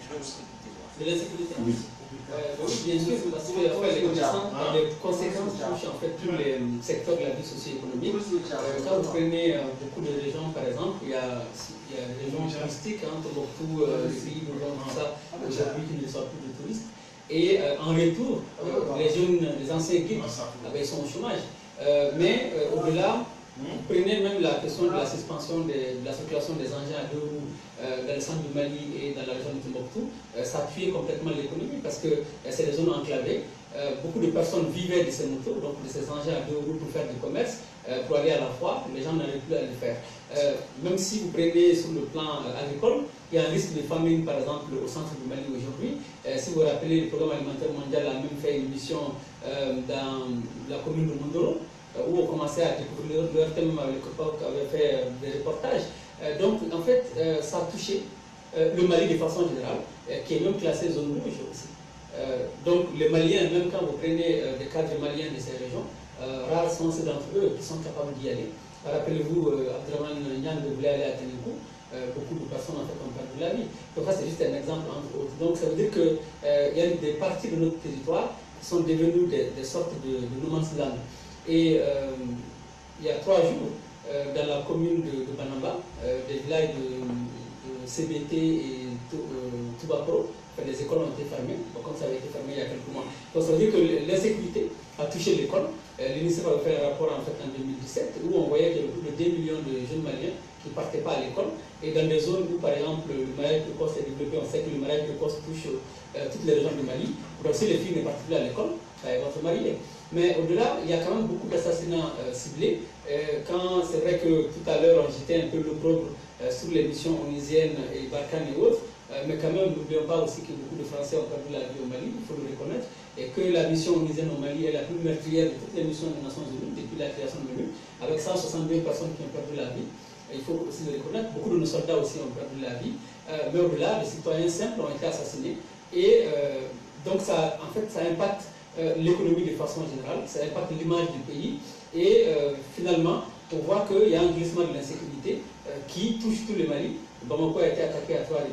De l'insécurité. Oui. Euh, oui, bien sûr, parce que en fait, les, les conséquences touchent en fait tous les secteurs de la vie socio-économique. Euh, quand vous prenez euh, beaucoup de régions, par exemple, il y a, il y a des régions touristiques, hein, Tombouctou, euh, les pays de tout ça, aujourd'hui qui ne sont plus de touristes. Et euh, en retour, euh, les jeunes, les anciens guides, euh, ils sont au chômage. Euh, mais euh, au-delà, vous prenez même la question de la suspension de, de la circulation des engins à deux roues euh, dans le centre du Mali et dans la région de Tombouctou, euh, ça a tué complètement l'économie parce que euh, c'est des zones enclavées. Euh, beaucoup de personnes vivaient de ces motos, donc de ces engins à deux roues pour faire du commerce, euh, pour aller à la foire, les gens n'arrivent plus à le faire. Euh, même si vous prenez sur le plan euh, agricole, il y a un risque de famine par exemple au centre du Mali aujourd'hui. Euh, si vous vous rappelez, le programme alimentaire mondial a même fait une mission euh, dans la commune de Mondoro, où on commençait à découvrir leur thème avec les copains qui avaient fait euh, des reportages. Euh, donc, en fait, euh, ça a touché euh, le Mali de façon générale, euh, qui est même classé zone rouge aussi. Euh, donc, les Maliens, même quand vous prenez euh, des cadres maliens de ces régions, euh, rares sont ceux d'entre eux qui sont capables d'y aller. Rappelez-vous, euh, Abdraman Nyang voulait aller à Ténékou, euh, beaucoup de personnes en fait ont perdu la vie. Donc, ça, c'est juste un exemple entre autres. Donc, ça veut dire qu'il euh, y a des parties de notre territoire qui sont devenues des, des sortes de, de no man's land. Et euh, il y a trois jours, euh, dans la commune de, de Banamba, euh, des villages de, de C B T et euh, Toubacro, les écoles ont été fermées, donc comme ça avait été fermé il y a quelques mois. Donc ça veut dire que l'insécurité a touché l'école. Euh, L'UNICEF avait fait un rapport en fait en deux mille dix-sept où on voyait qu'il y avait plus de deux millions de jeunes Maliens qui ne partaient pas à l'école. Et dans des zones où par exemple le mariage précoce est développé, on sait que le mariage précoce touche euh, toutes les régions du Mali. Donc si les filles ne partent plus à l'école, elles vont se marier. Mais au-delà, il y a quand même beaucoup d'assassinats euh, ciblés. Euh, quand c'est vrai que tout à l'heure, on jetait un peu l'opprobre euh, sur les missions onisiennes et Barkhane et autres, euh, mais quand même, n'oublions pas aussi que beaucoup de Français ont perdu la vie au Mali, il faut le reconnaître, et que la mission onisienne au Mali est la plus meurtrière de toutes les missions des Nations Unies depuis la création de l'ONU, avec cent soixante-deux personnes qui ont perdu la vie. Et il faut aussi le reconnaître, beaucoup de nos soldats aussi ont perdu la vie, euh, mais au-delà, les citoyens simples ont été assassinés. Et euh, donc, ça, en fait, ça impacte Euh, l'économie de façon générale, ça impacte l'image du pays et euh, finalement on voit qu'il y a un glissement de l'insécurité euh, qui touche tout le Mali. Bamako a été attaqué à trois reprises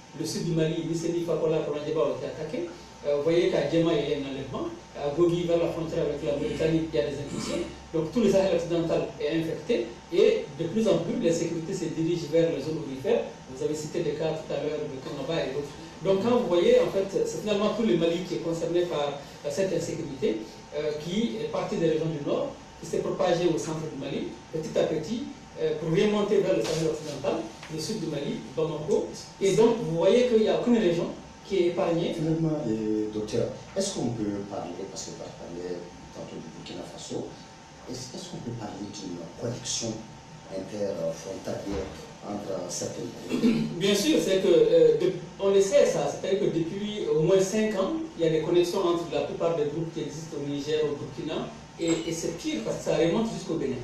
le sud du Mali, Misseni, Fakola, Koranjeba ont été attaqués. Euh, vous voyez qu'à Djema, il y a un enlèvement. À Gogi, vers la frontière avec la Mauritanie, il y a des incursions. Donc tout le Sahel occidental est infecté et de plus en plus, l'insécurité se dirige vers les zones aurifères. Vous avez cité des cas tout à l'heure de Kanaba et d'autres. Donc quand vous voyez, en fait, c'est finalement tout le Mali qui est concerné par cette insécurité euh, qui est partie des régions du Nord, qui s'est propagée au centre du Mali, petit à petit, euh, pour remonter vers le Sahel occidental, le sud du Mali, Bamako. Et donc vous voyez qu'il n'y a aucune région qui est épargnée. Finalement, et, docteur, est-ce qu'on peut parler, parce que vous parlez tantôt du Burkina Faso, est-ce est-ce qu'on peut parler d'une connexion interfrontalière entre certaines pays? Bien sûr, c'est que euh, de, on le sait ça, c'est-à-dire que depuis au moins cinq ans, il y a des connexions entre la plupart des groupes qui existent au Niger, au Burkina, et, et c'est pire parce que ça remonte jusqu'au Bénin.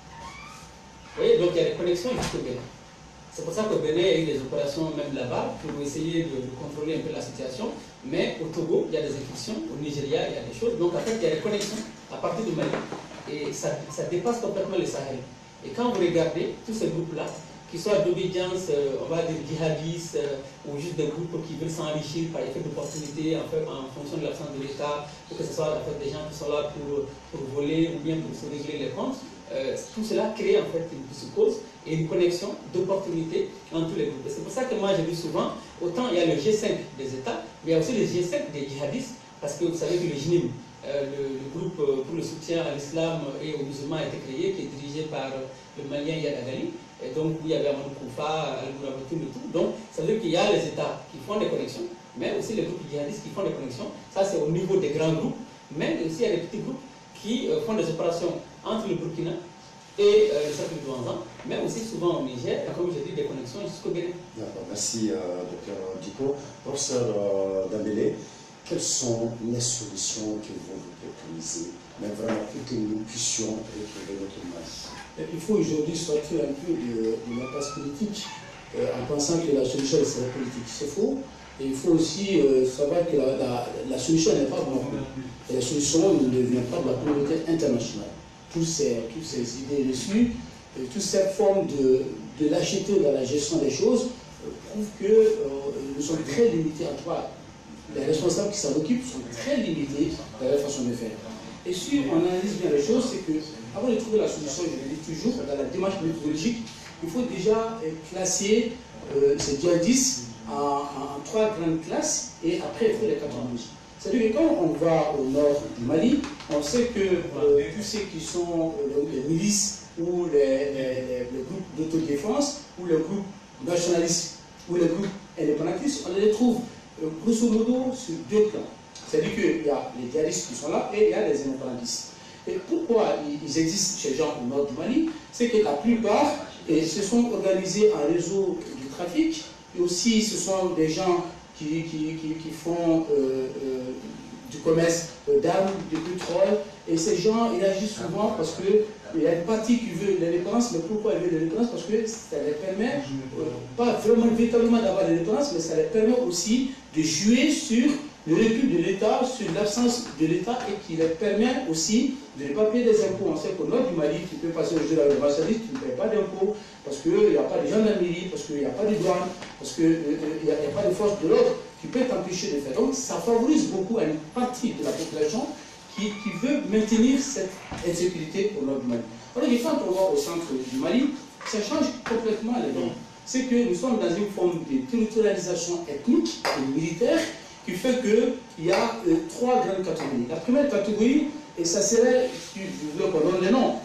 Vous voyez, donc il y a des connexions jusqu'au Bénin. C'est pour ça que Bénin a eu des opérations même là-bas pour essayer de, de contrôler un peu la situation. Mais au Togo, il y a des incursions, au Nigeria, il y a des choses. Donc en fait, il y a des connexions à partir du Mali. Et ça, ça dépasse complètement le Sahel. Et quand vous regardez tous ces groupes-là, qu'ils soient d'obédience, euh, on va dire djihadistes, euh, ou juste des groupes qui veulent s'enrichir par effet d'opportunité en, fait, en fonction de l'absence de l'État, ou que ce soit en fait, des gens qui sont là pour, pour voler ou bien pour se régler les comptes, euh, tout cela crée en fait une psychose et une connexion d'opportunités entre les groupes. C'est pour ça que moi je dis souvent, autant il y a le G cinq des États, mais il y a aussi le G cinq des djihadistes, parce que vous savez que le J N I M, euh, le, le groupe pour le soutien à l'islam et aux musulmans, a été créé, qui est dirigé par le Malien Yad Agali, et donc où il y avait Amadou Koufa, Al-Mourabatim et tout. Donc ça veut dire qu'il y a les États qui font des connexions, mais aussi les groupes djihadistes qui font des connexions. Ça c'est au niveau des grands groupes, mais aussi il y a des petits groupes qui euh, font des opérations entre le Burkina et euh, le cercle de Douanzan, mais aussi souvent au Niger, et comme je dis, des connexions jusqu'au Bénin. D'accord, merci euh, docteur Diko. Professeur euh, Dambélé, quelles sont les solutions que vous vous préconisez, mais vraiment pour que nous puissions retrouver notre masse? Il faut aujourd'hui sortir un peu de, de l'impasse politique euh, en pensant que la solution serait politique. C'est faux. Et il faut aussi euh, savoir que la, la, la solution n'est pas bonne. Et la solution ne vient pas de la communauté internationale. Toutes ces, toutes ces idées reçues, et toute cette forme de, de lâcheté dans la gestion des choses euh, prouve que euh, nous sommes très limités. En tout cas, les responsables qui s'en occupent sont très limités dans leur façon de faire. Et si on analyse bien les choses, c'est que avant de trouver la solution, je le dis toujours, dans la démarche méthodologique, il faut déjà classer euh, ces djihadistes en, en, en trois grandes classes et après il faut les catégoriser. C'est-à-dire que quand on va au nord du Mali, on sait que euh, tous ceux qui sont euh, les milices ou les, les, les groupes d'autodéfense ou les groupes nationalistes ou les groupes indépendantistes, on les trouve euh, grosso modo sur deux plans. C'est-à-dire qu'il y a les djihadistes qui sont là et il y a les indépendantistes. Et pourquoi ils existent chez les gens au nord du Mali? C'est que la plupart et, se sont organisés en réseau du trafic et aussi ce sont des gens qui, qui, qui, qui font euh, euh, du commerce d'armes, de pétrole, et ces gens ils agissent souvent parce qu'il y a une partie qui veut l'indépendance, mais pourquoi ils veulent l'indépendance? Parce que ça les permet, euh, pas vraiment véritablement d'avoir l'indépendance, mais ça les permet aussi de jouer sur le recul de l'État, sur l'absence de l'État, et qui les permet aussi de ne pas payer des impôts. On sait qu'au nord du Mali, tu peux passer au jeu avec le marchandise, tu ne payes pas d'impôts, parce qu'il n'y a pas de gendarmerie, parce qu'il n'y a pas de douane, parce qu'il n'y a, a pas de force de l'ordre qui peut t'empêcher de faire. Donc ça favorise beaucoup à une partie de la population qui, qui veut maintenir cette insécurité au nord du Mali. Alors quand on va au centre du Mali, ça change complètement les dons. C'est que nous sommes dans une forme de territorialisation ethnique et militaire qui fait qu'il y a euh, trois grandes catégories. La première catégorie, et ça serait, si je veux qu'on donne les noms,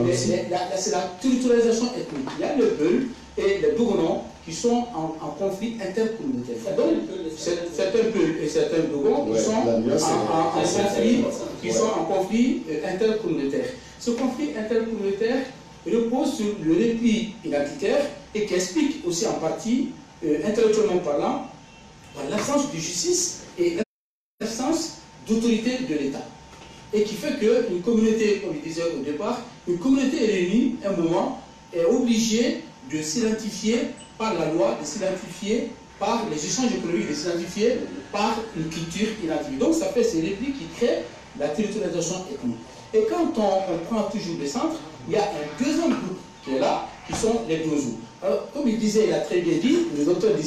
c'est la territorialisation ethnique. Il y a le Peul et les Dogons qui sont en, en conflit intercommunautaire. Certains Peul et certains Dogons qui sont en, en, en conflit, qui sont en conflit euh, intercommunautaire. Ce conflit intercommunautaire repose sur le repli identitaire et qui explique aussi en partie, euh, intellectuellement parlant, l'absence de justice et l'absence d'autorité de l'État. Et qui fait qu'une communauté, comme je disais au départ, une communauté réunie, à un moment, est obligée de s'identifier par la loi, de s'identifier par les échanges économiques, de s'identifier par une culture identifiée. Donc ça fait ces replis qui créent la territorialisation ethnique. Et quand on, on prend toujours des centres, il y a un deuxième groupe qui est là, qui sont les Douzous. Alors, comme il disait, il a très bien dit, le docteur disait,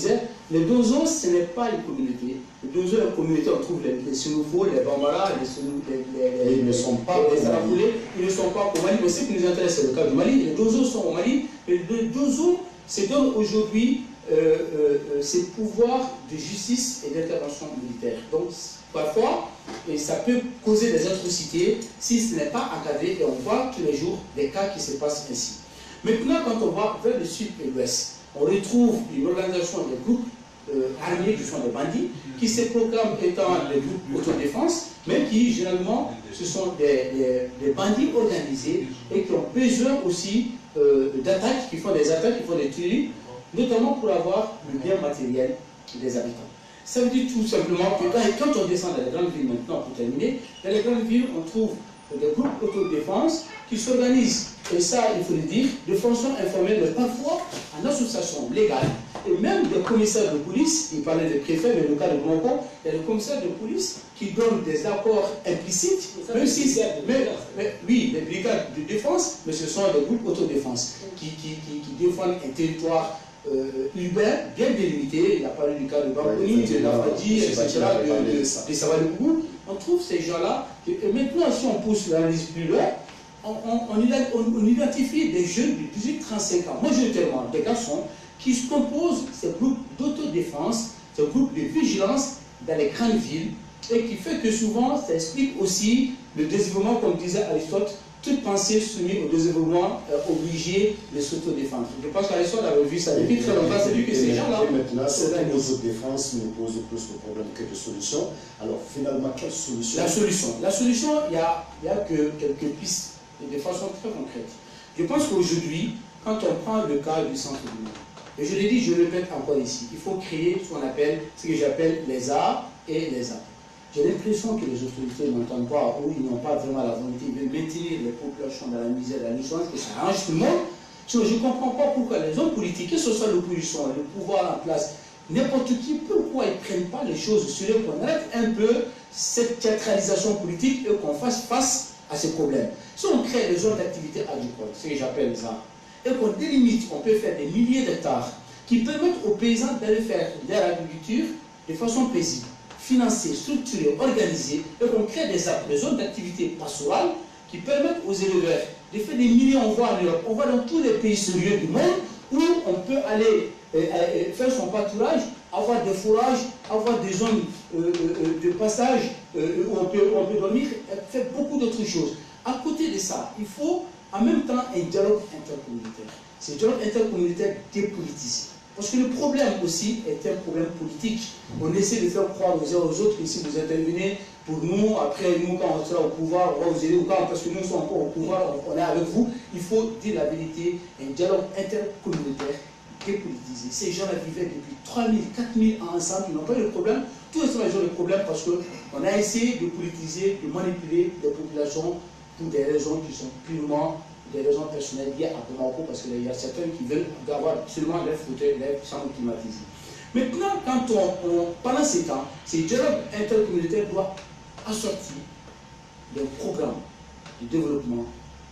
Les Dozo, ce n'est pas une communauté. Les Dozo, la communauté, on trouve les, les Sénoufos, les Bambara, les, les, les, ils ne sont pas les Araboulés, ils ne sont pas au Mali. Mais ce qui nous intéresse, c'est le cas du Mali. Les Dozo sont au Mali. Mais les Dozo se donnent aujourd'hui euh, euh, ces pouvoirs de justice et d'intervention militaire. Donc, parfois, et ça peut causer des atrocités si ce n'est pas encadré. Et on voit tous les jours des cas qui se passent ainsi. Maintenant, quand on va vers le sud et l'ouest, on retrouve une organisation des groupes euh, armés qui sont des bandits, qui se proclament étant des groupes autodéfense, mais qui généralement ce sont des, des, des bandits organisés et qui ont besoin aussi euh, d'attaques, qui font des attaques, qui font des tueries, notamment pour avoir le bien matériel des habitants. Ça veut dire tout simplement que quand, quand on descend dans les grandes villes maintenant, pour terminer, dans les grandes villes, on trouve des groupes autodéfense qui s'organisent, et ça il faut le dire, de façon informelle, mais parfois en association légale, et même des commissaires de police, il parlait des préfets, mais le cas de Blanco, il y a des commissaires de police qui donnent des accords implicites, même si, mais, mais, oui, des brigades de défense, mais ce sont des groupes autodéfense qui, qui, qui, qui défendent un territoire Euh, urbain bien délimité. Il a parlé du cas de Bangoni, de Nafadi, et cetera, de, de, de Savanougou. On trouve ces gens-là. Et maintenant, si on pousse l'analyse plus loin, on, on, on, on identifie des jeunes de dix-huit à trente-cinq ans, majoritairement des garçons, qui se composent ces groupes d'autodéfense, ces groupes de vigilance dans les grandes villes, et qui fait que souvent, ça explique aussi le désœuvrement, comme disait Aristote, toute pensée soumise au désœuvrement euh, obligé de s'autodéfendre. Je pense qu'Aristote avait vu ça depuis très longtemps, c'est lui que ces gens-là. Et maintenant, cette autodéfense nous pose plus de problèmes que de solutions. Alors, finalement, quelle solution? La solution. La solution, il n'y a, y a que quelques pistes, et de façon très concrète. Je pense qu'aujourd'hui, quand on prend le cas du centre du monde, et je l'ai dit, je le répète encore ici, il faut créer ce qu'on appelle, ce que j'appelle les arts et les arts. J'ai l'impression que les autorités n'entendent pas ou ils n'ont pas vraiment la volonté de maintenir les populations dans la misère, dans l'insolence, que ça arrange tout le monde. Je ne comprends pas pourquoi les hommes politiques, que ce soit l'opposition, le pouvoir en place, n'importe qui, pourquoi ils ne prennent pas les choses sur eux, qu'on arrête un peu cette théâtralisation politique et qu'on fasse face à ces problèmes. Si on crée des zones d'activité agricoles, ce que j'appelle ça, et qu'on délimite, on peut faire des milliers d'hectares qui permettent aux paysans d'aller faire leur agriculture de façon paisible, financée, structurée, organisée, et qu'on crée des, des zones d'activité pastorales qui permettent aux éleveurs de faire des milliers, on voit en Europe, on voit dans tous les pays sérieux du monde, où on peut aller euh, euh, faire son pâturage, avoir des fourrages, avoir des zones euh, euh, de passage euh, où on peut, on peut dormir, faire beaucoup d'autres choses. À côté de ça, il faut en même temps un dialogue intercommunautaire. C'est un dialogue intercommunautaire dépolitisé. Parce que le problème aussi est un problème politique. On essaie de faire croire aux uns aux autres que si vous intervenez pour nous, après nous, quand on sera au pouvoir, on va vous aider, ou quand, parce que nous sommes encore au pouvoir, on est avec vous. Il faut dire la vérité, un dialogue intercommunautaire dépolitisé. Ces gens-là vivaient depuis trois mille, quatre mille ans ensemble, ils n'ont pas eu de problème. Tous les gens ont des problèmes parce qu'on a essayé de politiser, de manipuler les populations pour des raisons qui sont purement des raisons personnelles liées à Bamako, parce qu'il y a certains qui veulent avoir seulement leurs fauteuils, leurs chambres climatisées. Maintenant, quand on, on, pendant ces temps, ces dialogues intercommunautaires doivent assortir des programmes de développement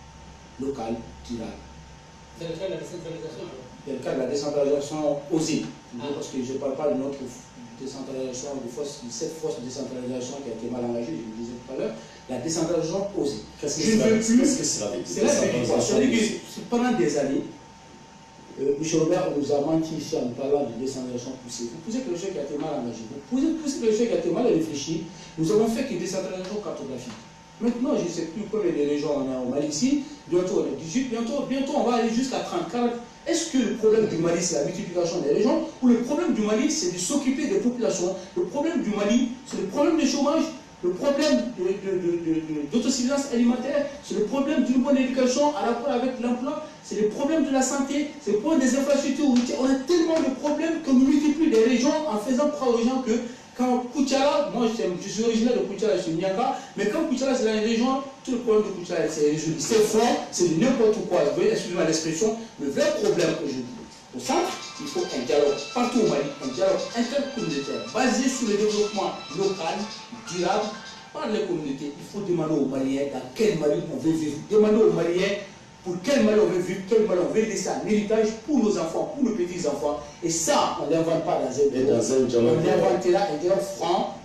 local, durable. Dans le cas de la décentralisation, Dans le cas de la décentralisation osée, ah. Parce que je ne parle pas de notre décentralisation, de, force, de cette force de décentralisation qui a été mal engagée, je le disais tout à l'heure, la décentralisation osée. Qu'est-ce que c'est la vérité? C'est la vérité. C'est-à-dire que pendant des années, euh, Michel Robert nous a menti ici en parlant de décentralisation poussée. Vous poussez quelque chose qui a été mal engagé. Vous poussez, poussez quelque chose qui a été mal réfléchi. Nous avons fait une décentralisation cartographique. Maintenant, je ne sais plus combien de régions on a au Mali ici. Bientôt, on est dix-huit. Bientôt, bientôt on va aller jusqu'à trente, quarante. Est-ce que le problème du Mali, c'est la multiplication des régions, ou le problème du Mali, c'est de s'occuper des populations? Le problème du Mali, c'est le problème du chômage, le problème d'autosuffisance alimentaire, c'est le problème d'une bonne éducation en rapport avec l'emploi, c'est le problème de la santé, c'est le problème des infrastructures. On a tellement de problèmes que nous multiplions des régions en faisant croire aux gens que quand Koutiala, moi je suis originaire de Koutiala, je suis Niaka, mais quand Koutiala c'est dans les régions, tout le problème de Koutiala c'est résolu. C'est faux, c'est de n'importe quoi. Excusez-moi l'expression, le vrai problème aujourd'hui. Au centre, il faut un dialogue partout au Mali, un dialogue intercommunautaire basé sur le développement local, durable, par les communautés. Il faut demander aux Maliens dans quel Mali on veut vivre. Demander aux Maliens pour quel mal on veut vivre, quel mal on veut laisser un héritage pour nos enfants, pour nos petits-enfants. Et ça, on ne l'invente pas dans un bureau. On l'inventera un dialogue franc,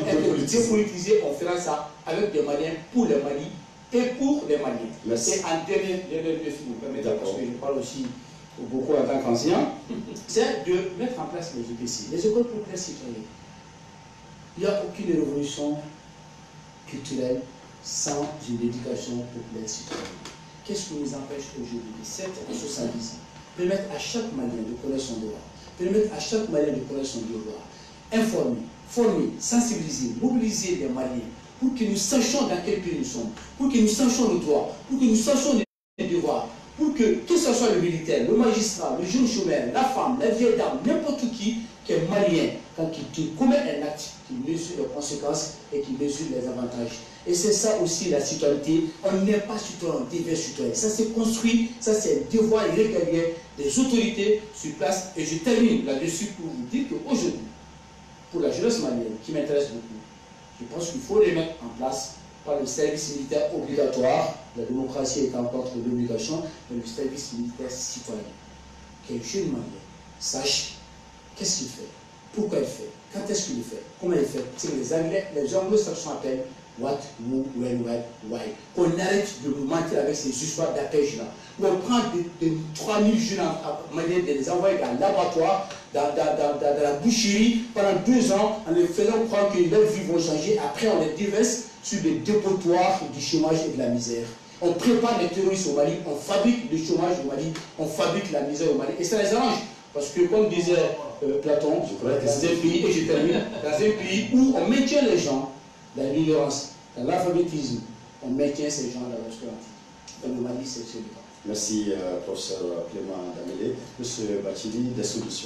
dépolitisé, on fera ça avec des Maliens pour les Mali et pour les Maliens. Merci. Et en dernier lieu, si vous permettez, parce que je parle aussi beaucoup en tant qu'ancien, c'est de mettre en place les E P C, les écoles populaires citoyennes. Il n'y a aucune révolution culturelle sans une éducation populaire citoyenne. Qu'est-ce qui nous empêche aujourd'hui, de sept à soixante-dix ans, permettre à chaque Malien de connaître son droit, permettre à chaque Malien de connaître son devoir, informer, former, sensibiliser, mobiliser les Maliens pour que nous sachions dans quel pays nous sommes, pour que nous sachions nos droits, pour que nous sachions nos devoirs, pour que, que ce soit le militaire, le magistrat, le jeune chômeur, la femme, la vieille dame, n'importe qui, qui est malien, quand il commet un acte, qui mesure les conséquences et qui mesure les avantages. Et c'est ça aussi la citoyenneté. On n'est pas citoyen, on devient citoyen. Ça s'est construit, ça c'est un devoir irrégulier des autorités sur place. Et je termine là-dessus pour vous dire qu'aujourd'hui, pour la jeunesse malienne, qui m'intéresse beaucoup, je pense qu'il faut les mettre en place par le service militaire obligatoire. La démocratie est encore contre l'obligation, mais le service militaire citoyen. Qu'un jeune malien sache qu'est-ce qu'il fait, pourquoi il fait, quand est-ce qu'il le fait, comment il fait. C'est que les Anglais, les anglo-saxons appellent what, who, when, where, why. Qu'on arrête de nous mentir avec ces histoires d'appêche là. Où on prend de, de trois mille jeunes maliens, de les envoyer dans le laboratoire, dans, dans, dans, dans, dans la boucherie, pendant deux ans, en les faisant croire que leurs vies vont changer. Après, on les déverse sur des dépotoirs du chômage et de la misère. On prépare les terroristes au Mali, on fabrique le chômage au Mali, on fabrique la misère au Mali. Et ça les arrange. Parce que, comme disait euh, Platon, je crois que dans un pays, et je termine, dans un pays où on maintient les gens dans l'ignorance, dans l'alphabétisme, on maintient ces gens dans l'obscurité. Dans le Mali, c'est ce cas. Merci, euh, professeur Clément Damélé. Monsieur Bachili, des solutions.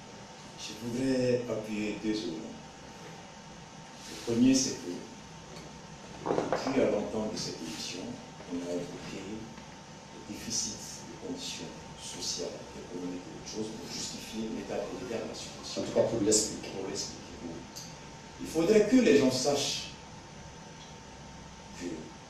Je voudrais appuyer deux éléments. Le premier, c'est que, depuis à longtemps de cette émission, on a évoqué le déficit de conditions sociales, économiques et autres choses pour justifier l'état de la situation. En tout cas, pour l'expliquer. Pour l'expliquer. Il faudrait que les gens sachent que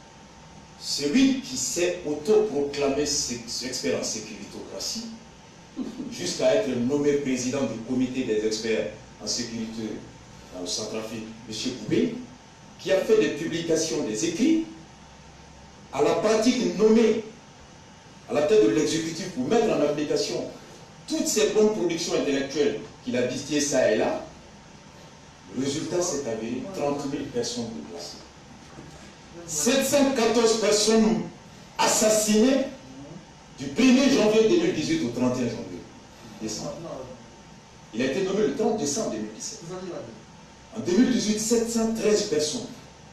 celui qui s'est autoproclamé expert en sécuritocratie, jusqu'à être nommé président du comité des experts en sécurité dans le Centrafrique, M. Koubé, qui a fait des publications, des écrits, à la pratique nommée à la tête de l'exécutif pour mettre en application toutes ces bonnes productions intellectuelles qu'il a distillées ça et là. Le résultat s'est avéré trente mille personnes déplacées. sept cent quatorze personnes assassinées du premier janvier deux mille dix-huit au trente et un janvier décembre. Il a été nommé le trente décembre deux mille dix-sept. En deux mille dix-huit, sept cent treize personnes.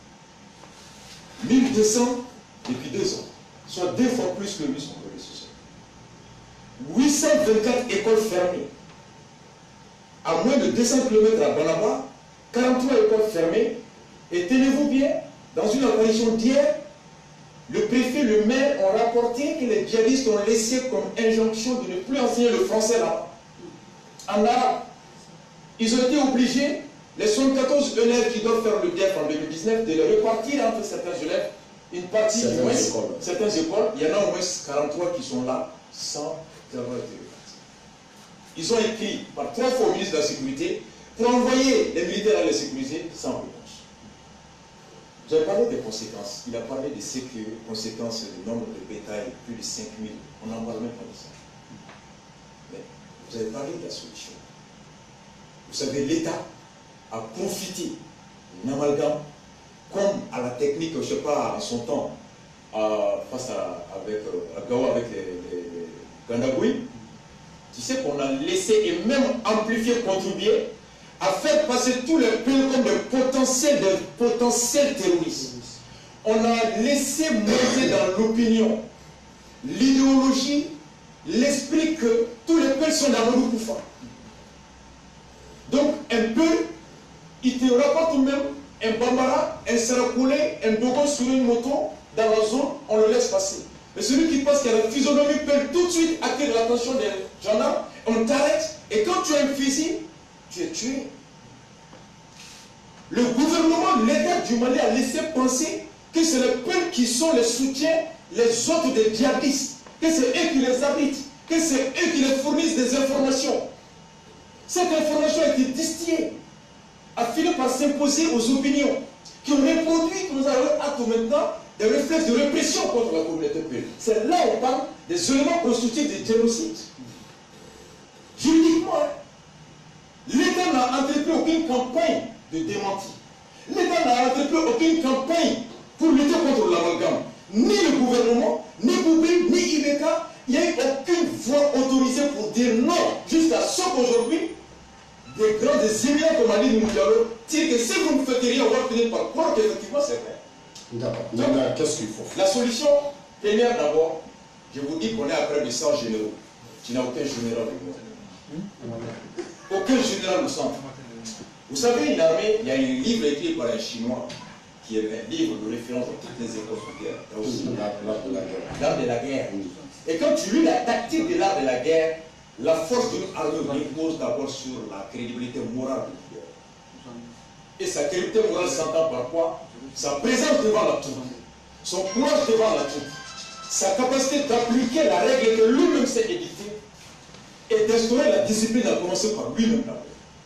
mille deux cents depuis deux ans. Soit deux fois plus que lui, son prédécesseur. huit cent vingt-quatre écoles fermées. À moins de deux cents kilomètres à Banaba, quarante-trois écoles fermées. Et tenez-vous bien, dans une apparition d'hier, le préfet, le maire ont rapporté que les djihadistes ont laissé comme injonction de ne plus enseigner le français là-bas. En arabe. Ils ont été obligés, les soixante-quatorze élèves qui doivent faire le D E F en deux mille dix-neuf, de les répartir entre certains élèves, une partie certaines du moins, écoles. certaines écoles, il y en a au moins quarante-trois qui sont là sans avoir été répartis. Ils ont écrit par trois fois au ministre de la Sécurité pour envoyer les militaires à les sécuriser sans réponse. Vous avez parlé des conséquences. Il a parlé de ces conséquences du nombre de bétail, plus de cinq mille. On n'en parle même pas de ça. Mais vous avez parlé de la solution. Vous savez, l'État a profité d'un amalgame comme à la technique, je ne sais pas, en son temps, euh, face à, avec, euh, à Gao avec les, les, les Gandagouis. Tu sais qu'on a laissé et même amplifié, contribué à faire passer tous les pays comme des potentiels, des potentiels terroristes. On a laissé monter dans l'opinion l'idéologie, l'esprit que tous les peuples sont dans le Koufa. Donc un peu, il te rapporte même un Bambara, un Sarakoulé, un Dogon sur une moto, dans la zone, on le laisse passer. Mais celui qui passe, qui a la physionomie, peut tout de suite attirer l'attention des gendarmes, on t'arrête, et quand tu as un fusil, tu es tué. Le gouvernement, l'État du Mali a laissé penser que c'est les peuples qui sont les soutiens les autres des djihadistes, que c'est eux qui les abritent, que c'est eux qui les fournissent des informations. Cette information a été distillée, a fini par s'imposer aux opinions, qui ont reproduit, que nous avons acte maintenant, des réflexes de répression contre la communauté peul. C'est là où on parle des éléments constitutifs des génocides. Juridiquement, l'État n'a entrepris aucune campagne de démenti. L'État n'a entrepris aucune campagne pour lutter contre l'amalgame. Ni le gouvernement, ni Boubé, ni I B K, il n'y a eu aucune voix autorisée pour dire non, jusqu'à ce qu'aujourd'hui, des grands, des éminents comme Ali Mouniaro disent que si vous ne faites rien, on va finir par croire qu'effectivement c'est vrai. D'accord. Donc, qu'est-ce qu'il faut faire? La solution, première d'abord, je vous dis qu'on est après de cent généraux. Tu n'as aucun général avec moi. Aucun général au centre. Vous savez, une armée, il y a un livre écrit par un Chinois, qui est un livre de référence dans toutes les écoles de guerre. Il y a aussi l'art de la guerre. L'art de la guerre. Et quand tu lis la tactique de l'art de la guerre, la force d'une armée repose d'abord sur la crédibilité morale du leader. Et sa crédibilité morale s'entend par quoi? Sa présence devant la troupe, son courage devant la troupe, sa capacité d'appliquer la règle que lui-même s'est édictée et d'instaurer la discipline à commencer par lui-même d'abord.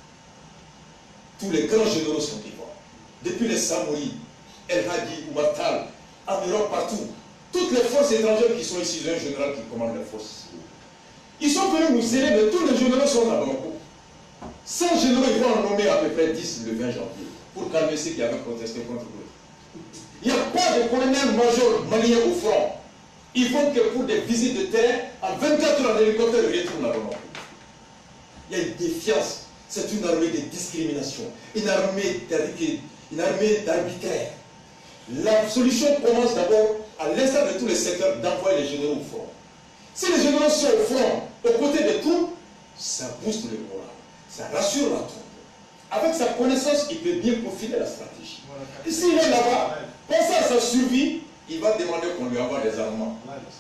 Tous les grands généraux sont vivants. Depuis les Samoïs, El Hadi, Oumattal, Amiral partout, toutes les forces étrangères qui sont ici, il y a un général qui commande les forces. Ils sont venus nous aider, mais tous les généraux sont à Bamako. cent généraux, ils vont en nommer à peu près dix le vingt janvier pour calmer ceux qui avaient protesté contre eux. Il n'y a pas de colonel-major malien au front. Ils vont que pour des visites de terrain, en vingt-quatre heures en hélicoptère, ils retournent à Bamako. Il y a une défiance. C'est une armée de discrimination, une armée d'arbitraire. La solution commence d'abord, à l'instar de tous les secteurs, d'envoyer les généraux au front. Si les généraux sont au front, aux côtés des troupes, ça booste le moral, ça rassure la troupe. Avec sa connaissance, il peut bien profiler de la stratégie. Et s'il est là-bas, pensant à sa survie, il va demander qu'on lui envoie des armements.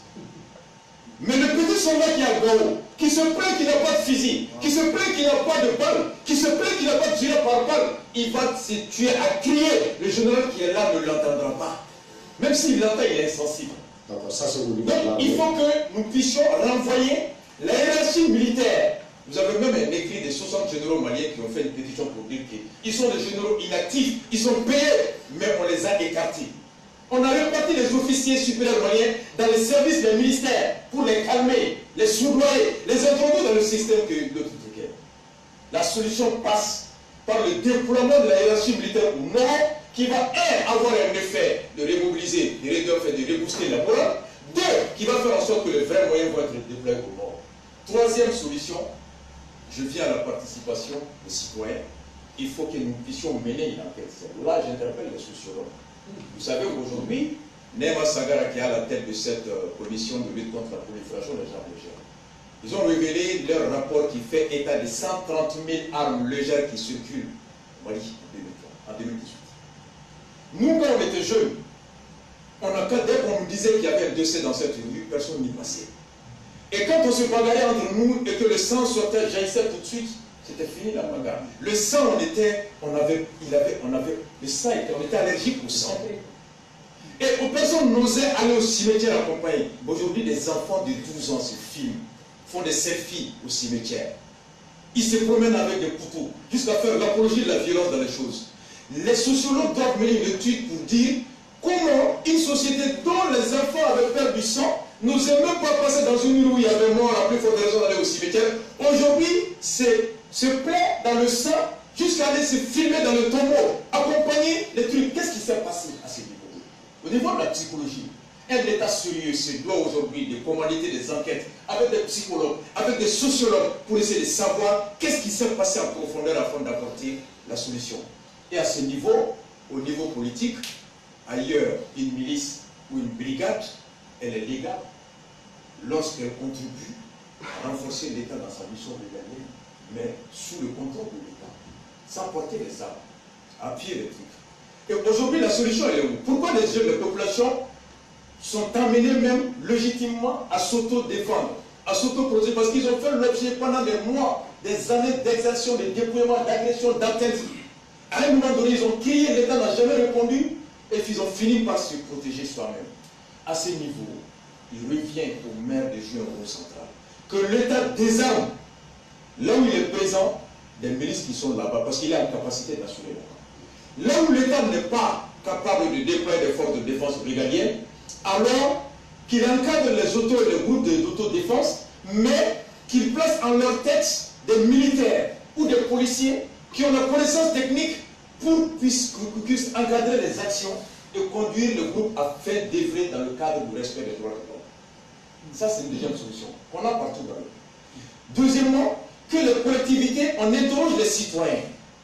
Mais le petit soldat qui est à Gao, qui se plaint qu'il n'a pas de fusil, qui se plaint qu'il n'a pas de balle, qui se plaint qu'il n'a pas de tiré par balle, il va se tuer à crier. Le général qui est là ne l'entendra pas. Même s'il l'entend, il est insensible. Donc, ça, c'est au niveau de Donc, l'armée. il faut que nous puissions renvoyer la hiérarchie militaire. Vous avez même un écrit des soixante généraux maliens qui ont fait une pétition pour dire qu'ils sont des généraux inactifs, ils sont payés, mais on les a écartés. On a réparti les officiers supérieurs maliens dans les services des ministères pour les calmer, les soudoyer, les introduire dans le système que l'autre requiert. La solution passe par le déploiement de la hiérarchie militaire au nord, qui va, un, avoir un effet de remobiliser, de réduire, de rebooster la morale, deux, qui va faire en sorte que les vrais moyens vont être déployés au nord. Troisième solution, je viens à la participation des citoyens. Il faut que nous puissions mener une enquête. Là, j'interpelle les sociologues. Vous savez qu'aujourd'hui, Nema Sagara, qui est à la tête de cette euh, commission de lutte contre la prolifération des armes légères, ils ont révélé leur rapport qui fait état de cent trente mille armes légères qui circulent au Mali en deux mille dix-huit. Nous, quand on était jeunes, on a, dès qu'on nous disait qu'il y avait un décès dans cette rue, personne n'y passait. Et quand on se bagarrait entre nous et que le sang sortait, jaillissait tout de suite, c'était fini la bagarre. Le sang, on était, on avait, il avait, on avait, le sang, on était allergique au sang. Et personne n'osait aller au cimetière accompagné. Aujourd'hui, les enfants de douze ans se filment, font des selfies au cimetière. Ils se promènent avec des couteaux, jusqu'à faire l'apologie de la violence dans les choses. Les sociologues doivent mener une étude pour dire comment une société dont les enfants avaient perdu du sang n'osait même pas passer dans une rue où il y avait mort, la plus forte raison d'aller au cimetière. Aujourd'hui, c'est se plaît dans le sang jusqu'à aller se filmer dans le tombeau, accompagner les trucs. Qu'est-ce qui s'est passé à ce niveau? Au niveau de la psychologie, un État sérieux se doit aujourd'hui de commanditer des enquêtes avec des psychologues, avec des sociologues pour essayer de savoir qu'est-ce qui s'est passé en profondeur afin d'apporter la solution. Et à ce niveau, au niveau politique, ailleurs, une milice ou une brigade, elle est légale lorsqu'elle contribue à renforcer l'État dans sa mission régalienne, mais sous le contrôle de l'État, sans porter les armes, appuyer les trucs. Et aujourd'hui, la solution, elle est où? Pourquoi les jeunes, les populations sont amenées même légitimement à s'auto-défendre, à s'auto-protéger? Parce qu'ils ont fait l'objet pendant des mois, des années d'exertion, de déploiement, d'agression, d'atteinte. À un moment donné, ils ont crié, l'État n'a jamais répondu, et ils ont fini par se protéger soi-même. à ce niveau, il revient au maire de jouer un rôle central. Que l'État désarme, là où il est présent, des milices qui sont là-bas, parce qu'il a une capacité d'assurer là-bas. Là où l'État n'est pas capable de déployer des forces de défense régaliennes, alors qu'il encadre les autos et les groupes d'autodéfense, mais qu'il place en leur tête des militaires ou des policiers qui ont la connaissance technique pour qu'ils puissent encadrer les actions et conduire le groupe afin d'œuvrer dans le cadre du respect des droits de l'homme. Ça, c'est une deuxième solution qu'on a partout dans le pays. Deuxièmement, que les collectivités, on interroge les citoyens.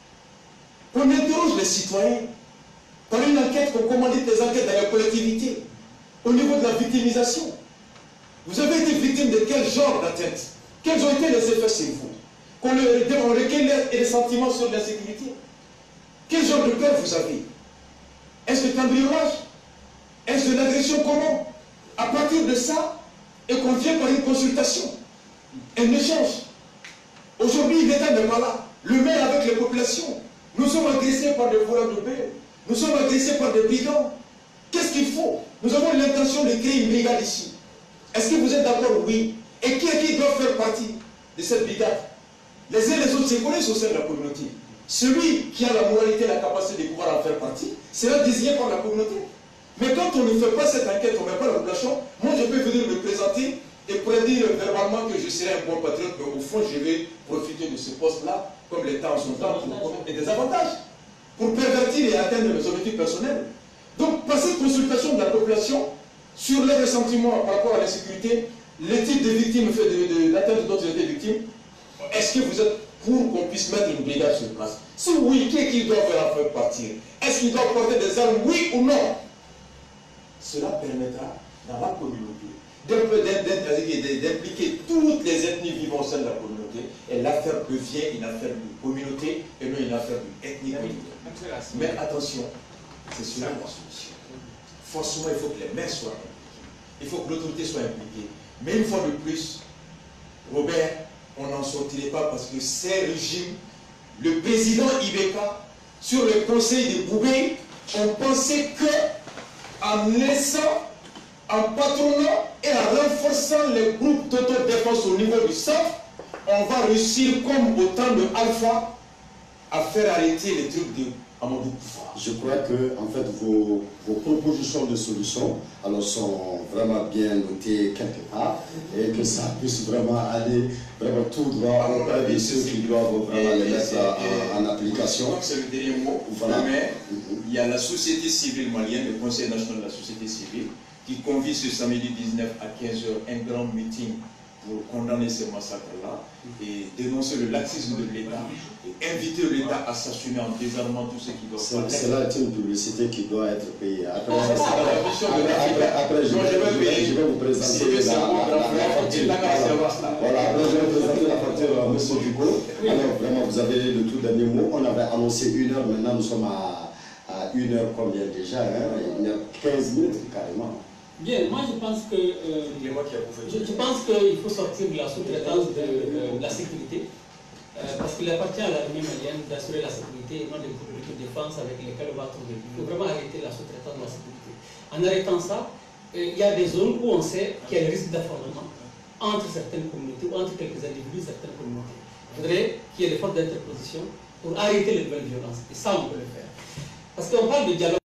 Qu'on interroge les citoyens par une enquête, qu'on commandite des enquêtes dans les collectivités, au niveau de la victimisation. Vous avez été victime de quel genre d'atteinte? Quels ont été les effets sur vous? Qu'on recueille les sentiments sur l'insécurité. Quel genre de peur vous avez? Est-ce de cambriolage? Est-ce de l'agression comment? À partir de ça, et qu'on vient par une consultation, un échange. Aujourd'hui, l'État n'est pas là. Le maire avec les populations. Nous sommes agressés par des voleurs de paix. Nous sommes agressés par des brigands. Qu'est-ce qu'il faut? Nous avons l'intention de créer une brigade ici. Est-ce que vous êtes d'accord? Oui. Et qui est qui doit faire partie de cette brigade? Les uns et les autres se connaissent au sein de la communauté. Celui qui a la moralité et la capacité de pouvoir en faire partie sera désigné par la communauté. Mais quand on ne fait pas cette enquête, on ne met pas la population, moi je peux venir me présenter et prédire verbalement que je serai un bon patriote, mais au fond je vais profiter de ce poste-là, comme l'État en son temps, pour et des avantages, pour pervertir et atteindre mes objectifs personnels. Donc, par cette consultation de la population sur les ressentiments par rapport à l'insécurité, les types de victimes, l'atteinte dont ils étaient victimes, est-ce que vous êtes pour qu'on puisse mettre une brigade sur place? Si oui, qui est qui doit faire faire partir? Est-ce qu'il doit porter des armes, oui ou non? Cela permettra dans la communauté d'impliquer toutes les ethnies vivant au sein de la communauté, et l'affaire devient une affaire de communauté et non une affaire d'ethnie. Mais attention, c'est cela la solution. Forcément, il faut que les maires soient impliqués. Il faut que l'autorité soit impliquée. Mais une fois de plus, Robert, on n'en sortirait pas parce que ces régimes, le président Ibeka, sur le conseil de Boubé, on pensait que en laissant, en patronant et en renforçant les groupes d'autodéfense au niveau du centre, on va réussir comme au temps de Alpha à faire arrêter les trucs de Amadou Koufa. Je crois que en fait vos, vos propositions de solutions alors sont vraiment bien notées quelque part et que ça puisse vraiment aller vraiment tout droit auprès de ceux qui doivent vraiment les mettre en, en application. C'est le dernier mot. Voilà. Mais il y a la société civile malienne, le Conseil national de la société civile, qui convie ce samedi dix-neuf à quinze heures un grand meeting pour condamner ces massacres-là et dénoncer le laxisme de l'État et inviter l'État à s'assumer en désarmant tous ceux qui doivent faire. Cela est une publicité qui doit être payée. Après, après, après, après je, vais, je, vais, je vais vous présenter la, la, la, la facture. Voilà, après je vais vous présenter la facture à M. Ducot. Alors vraiment, vous avez le tout dernier mot. On avait annoncé une heure, maintenant nous sommes à, à une heure combien déjà, hein, une heure quinze minutes carrément. Bien, moi je pense que euh, je, je pense qu'il faut sortir de la sous-traitance de, euh, de la sécurité euh, parce qu'il appartient à l'armée malienne d'assurer la sécurité et non des groupes de défense avec lesquels on va trouver. Il faut vraiment arrêter la sous-traitance de la sécurité. En arrêtant ça, euh, il y a des zones où on sait qu'il y a le risque d'affrontement entre certaines communautés ou entre quelques individus, certaines communautés. Il faudrait qu'il y ait des forces d'interposition pour arrêter les nouvelles violences. Et ça, on peut le faire. Parce qu'on parle de dialogue.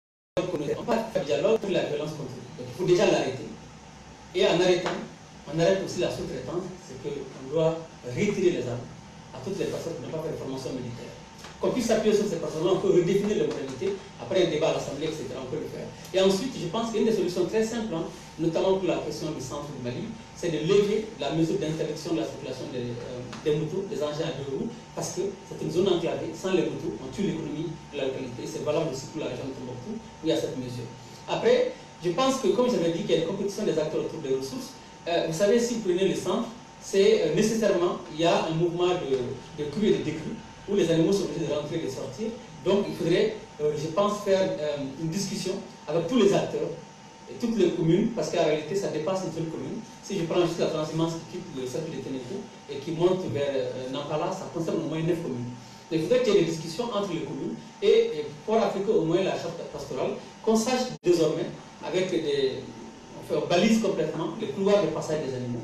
On parle de dialogue pour la violence contre nous. Donc il faut déjà l'arrêter. Et en arrêtant, on arrête aussi la sous-traitance, c'est qu'on doit retirer les armes à toutes les personnes qui n'ont pas fait de formation militaire. Qu'on puisse s'appuyer sur ces personnes-là, on peut redéfinir les modalités, après un débat à l'Assemblée, et cetera. On peut le faire. Et ensuite, je pense qu'une des solutions très simples, hein, notamment pour la question du centre du Mali, c'est de lever la mesure d'interdiction de la circulation des, euh, des motos, des engins à deux roues, parce que c'est une zone enclavée. Sans les motos, on tue l'économie de la localité. C'est valable aussi pour la région de Tombouctou, où il y a cette mesure. Après, je pense que, comme j'avais dit, qu'il y a une compétition des acteurs autour des ressources. Euh, vous savez, si vous prenez le centre, c'est euh, nécessairement, il y a un mouvement de, de crues et de décrues, où les animaux sont obligés de rentrer et de sortir. Donc, il faudrait, euh, je pense, faire euh, une discussion avec tous les acteurs, et toutes les communes, parce qu'en réalité, ça dépasse une seule commune. Si je prends juste la transhumance qui quitte le cercle de Ténégrou et qui monte vers euh, Nampala, ça concerne au moins neuf communes. Donc, il faudrait qu'il y ait des discussions entre les communes et, et pour appliquer au moins la charte pastorale, qu'on sache désormais, avec des, balise complètement les couloirs de passage des animaux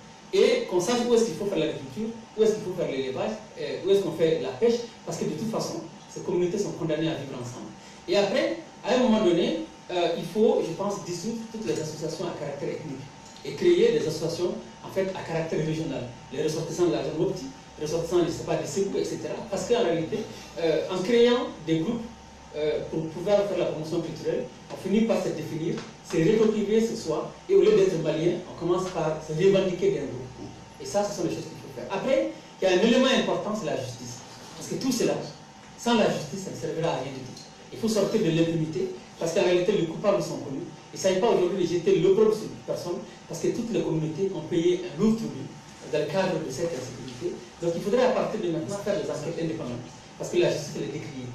et qu'on sache où est-ce qu'il faut faire l'agriculture, où est-ce qu'il faut faire l'élevage, où est-ce qu'on fait la pêche, parce que de toute façon, ces communautés sont condamnées à vivre ensemble. Et après, à un moment donné, euh, il faut, je pense, dissoudre toutes les associations à caractère ethnique et créer des associations en fait à caractère régional. Les ressortissants de la Djamopti, les ressortissants, je ne sais pas, des Sékou, et cetera. Parce qu'en réalité, euh, en créant des groupes euh, pour pouvoir faire la promotion culturelle, on finit par se définir, se réapproprier ce soi, et au lieu d'être malien, on commence par se revendiquer d'un groupe. Et ça, ce sont les choses qu'il faut faire. Après, il y a un élément important, c'est la justice. Parce que tout cela, sans la justice, ça ne servira à rien du tout. Il faut sortir de l'impunité, parce qu'en réalité, les coupables sont connus. Il ne s'agit pas aujourd'hui de jeter l'opprobre sur une personne, parce que toutes les communautés ont payé un lourd tribut dans le cadre de cette insécurité. Donc il faudrait à partir de maintenant faire des enquêtes indépendantes, parce que la justice est décriée.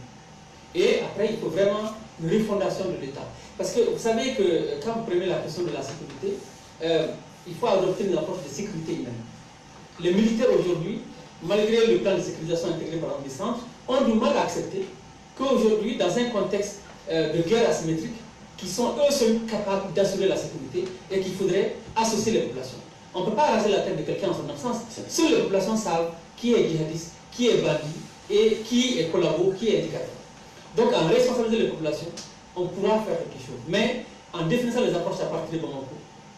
Et après, il faut vraiment une refondation de l'État. Parce que vous savez que quand vous prenez la question de la sécurité, euh, il faut adopter une approche de sécurité humaine. Les militaires aujourd'hui, malgré le plan de sécurisation intégré par les centres, ont du mal à accepter qu'aujourd'hui, dans un contexte euh, de guerre asymétrique, qui sont eux seuls capables d'assurer la sécurité et qu'il faudrait associer les populations. On ne peut pas raser la tête de quelqu'un en son absence. Seules les populations savent qui est djihadiste, qui est bandit et qui est collabo, qui est indicateur. Donc en responsabilisant les populations, on pourra faire quelque chose. Mais en définissant les approches à partir de Bamako,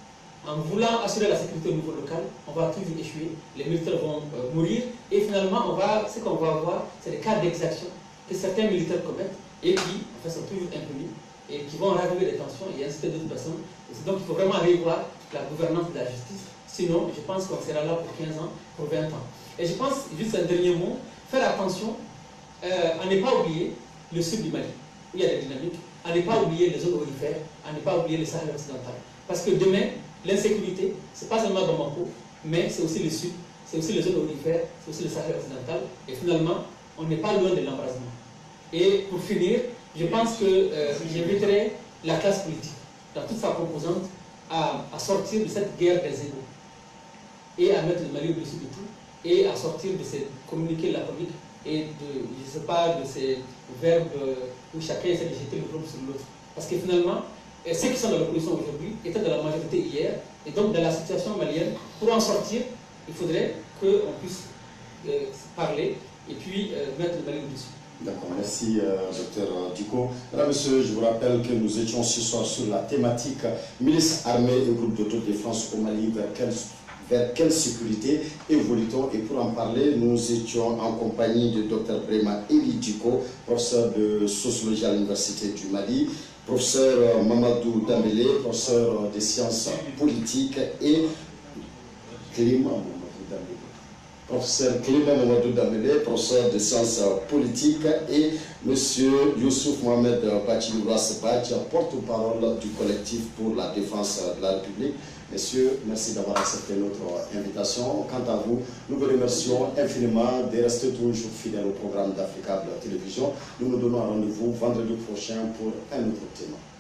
en voulant assurer la sécurité au niveau local, on va toujours échouer, les militaires vont euh, mourir et finalement on va, ce qu'on va avoir, c'est des cas d'exaction que certains militaires commettent et qui en fait, sont toujours impunis et qui vont raviver les tensions et inciter d'autres personnes. Donc il faut vraiment revoir la gouvernance de la justice. Sinon, je pense qu'on sera là pour quinze ans, pour vingt ans. Et je pense, juste un dernier mot, faire attention euh, à ne pas oublier le sud du Mali, où il y a des dynamiques, à ne pas oublier les zones aurifères, à ne pas oublier le Sahel occidental. Parce que demain, l'insécurité, ce n'est pas seulement Bamako, mais c'est aussi le sud, c'est aussi les zones aurifères, c'est aussi le Sahel occidental. Et finalement, on n'est pas loin de l'embrasement. Et pour finir, je pense que euh, j'inviterai la classe politique, dans toute sa composante, à, à sortir de cette guerre des égaux et à mettre le Mali au-dessus de tout et à sortir de ces communiqués laconiques et de, je ne sais pas, de ces verbes où chacun essaie de jeter le problème sur l'autre. Parce que finalement, ceux qui sont dans l'opposition aujourd'hui étaient dans la majorité hier, et donc dans la situation malienne, pour en sortir, il faudrait qu'on puisse euh, parler et puis euh, mettre le Mali au-dessus. D'accord, merci euh, docteur Diko. Mesdames, Messieurs, je vous rappelle que nous étions ce soir sur la thématique milices armées et groupes d'autodéfense au Mali, vers quelle, vers quelle sécurité évolue-t-on? Et pour en parler, nous étions en compagnie de docteur Brema Eli Diko, professeur de sociologie à l'Université du Mali, professeur Mamadou Dambélé, professeur des sciences politiques et Clément professeur Clément Mamadou Dambélé, professeur de sciences politiques, et M. Youssouf Mohamed Bachir-Ouras Badj, porte-parole du collectif pour la défense de la République. Messieurs, merci d'avoir accepté notre invitation. Quant à vous, nous vous remercions infiniment de rester toujours fidèles au programme d'Africable Télévision. Nous nous donnons rendez-vous vendredi prochain pour un nouveau thème.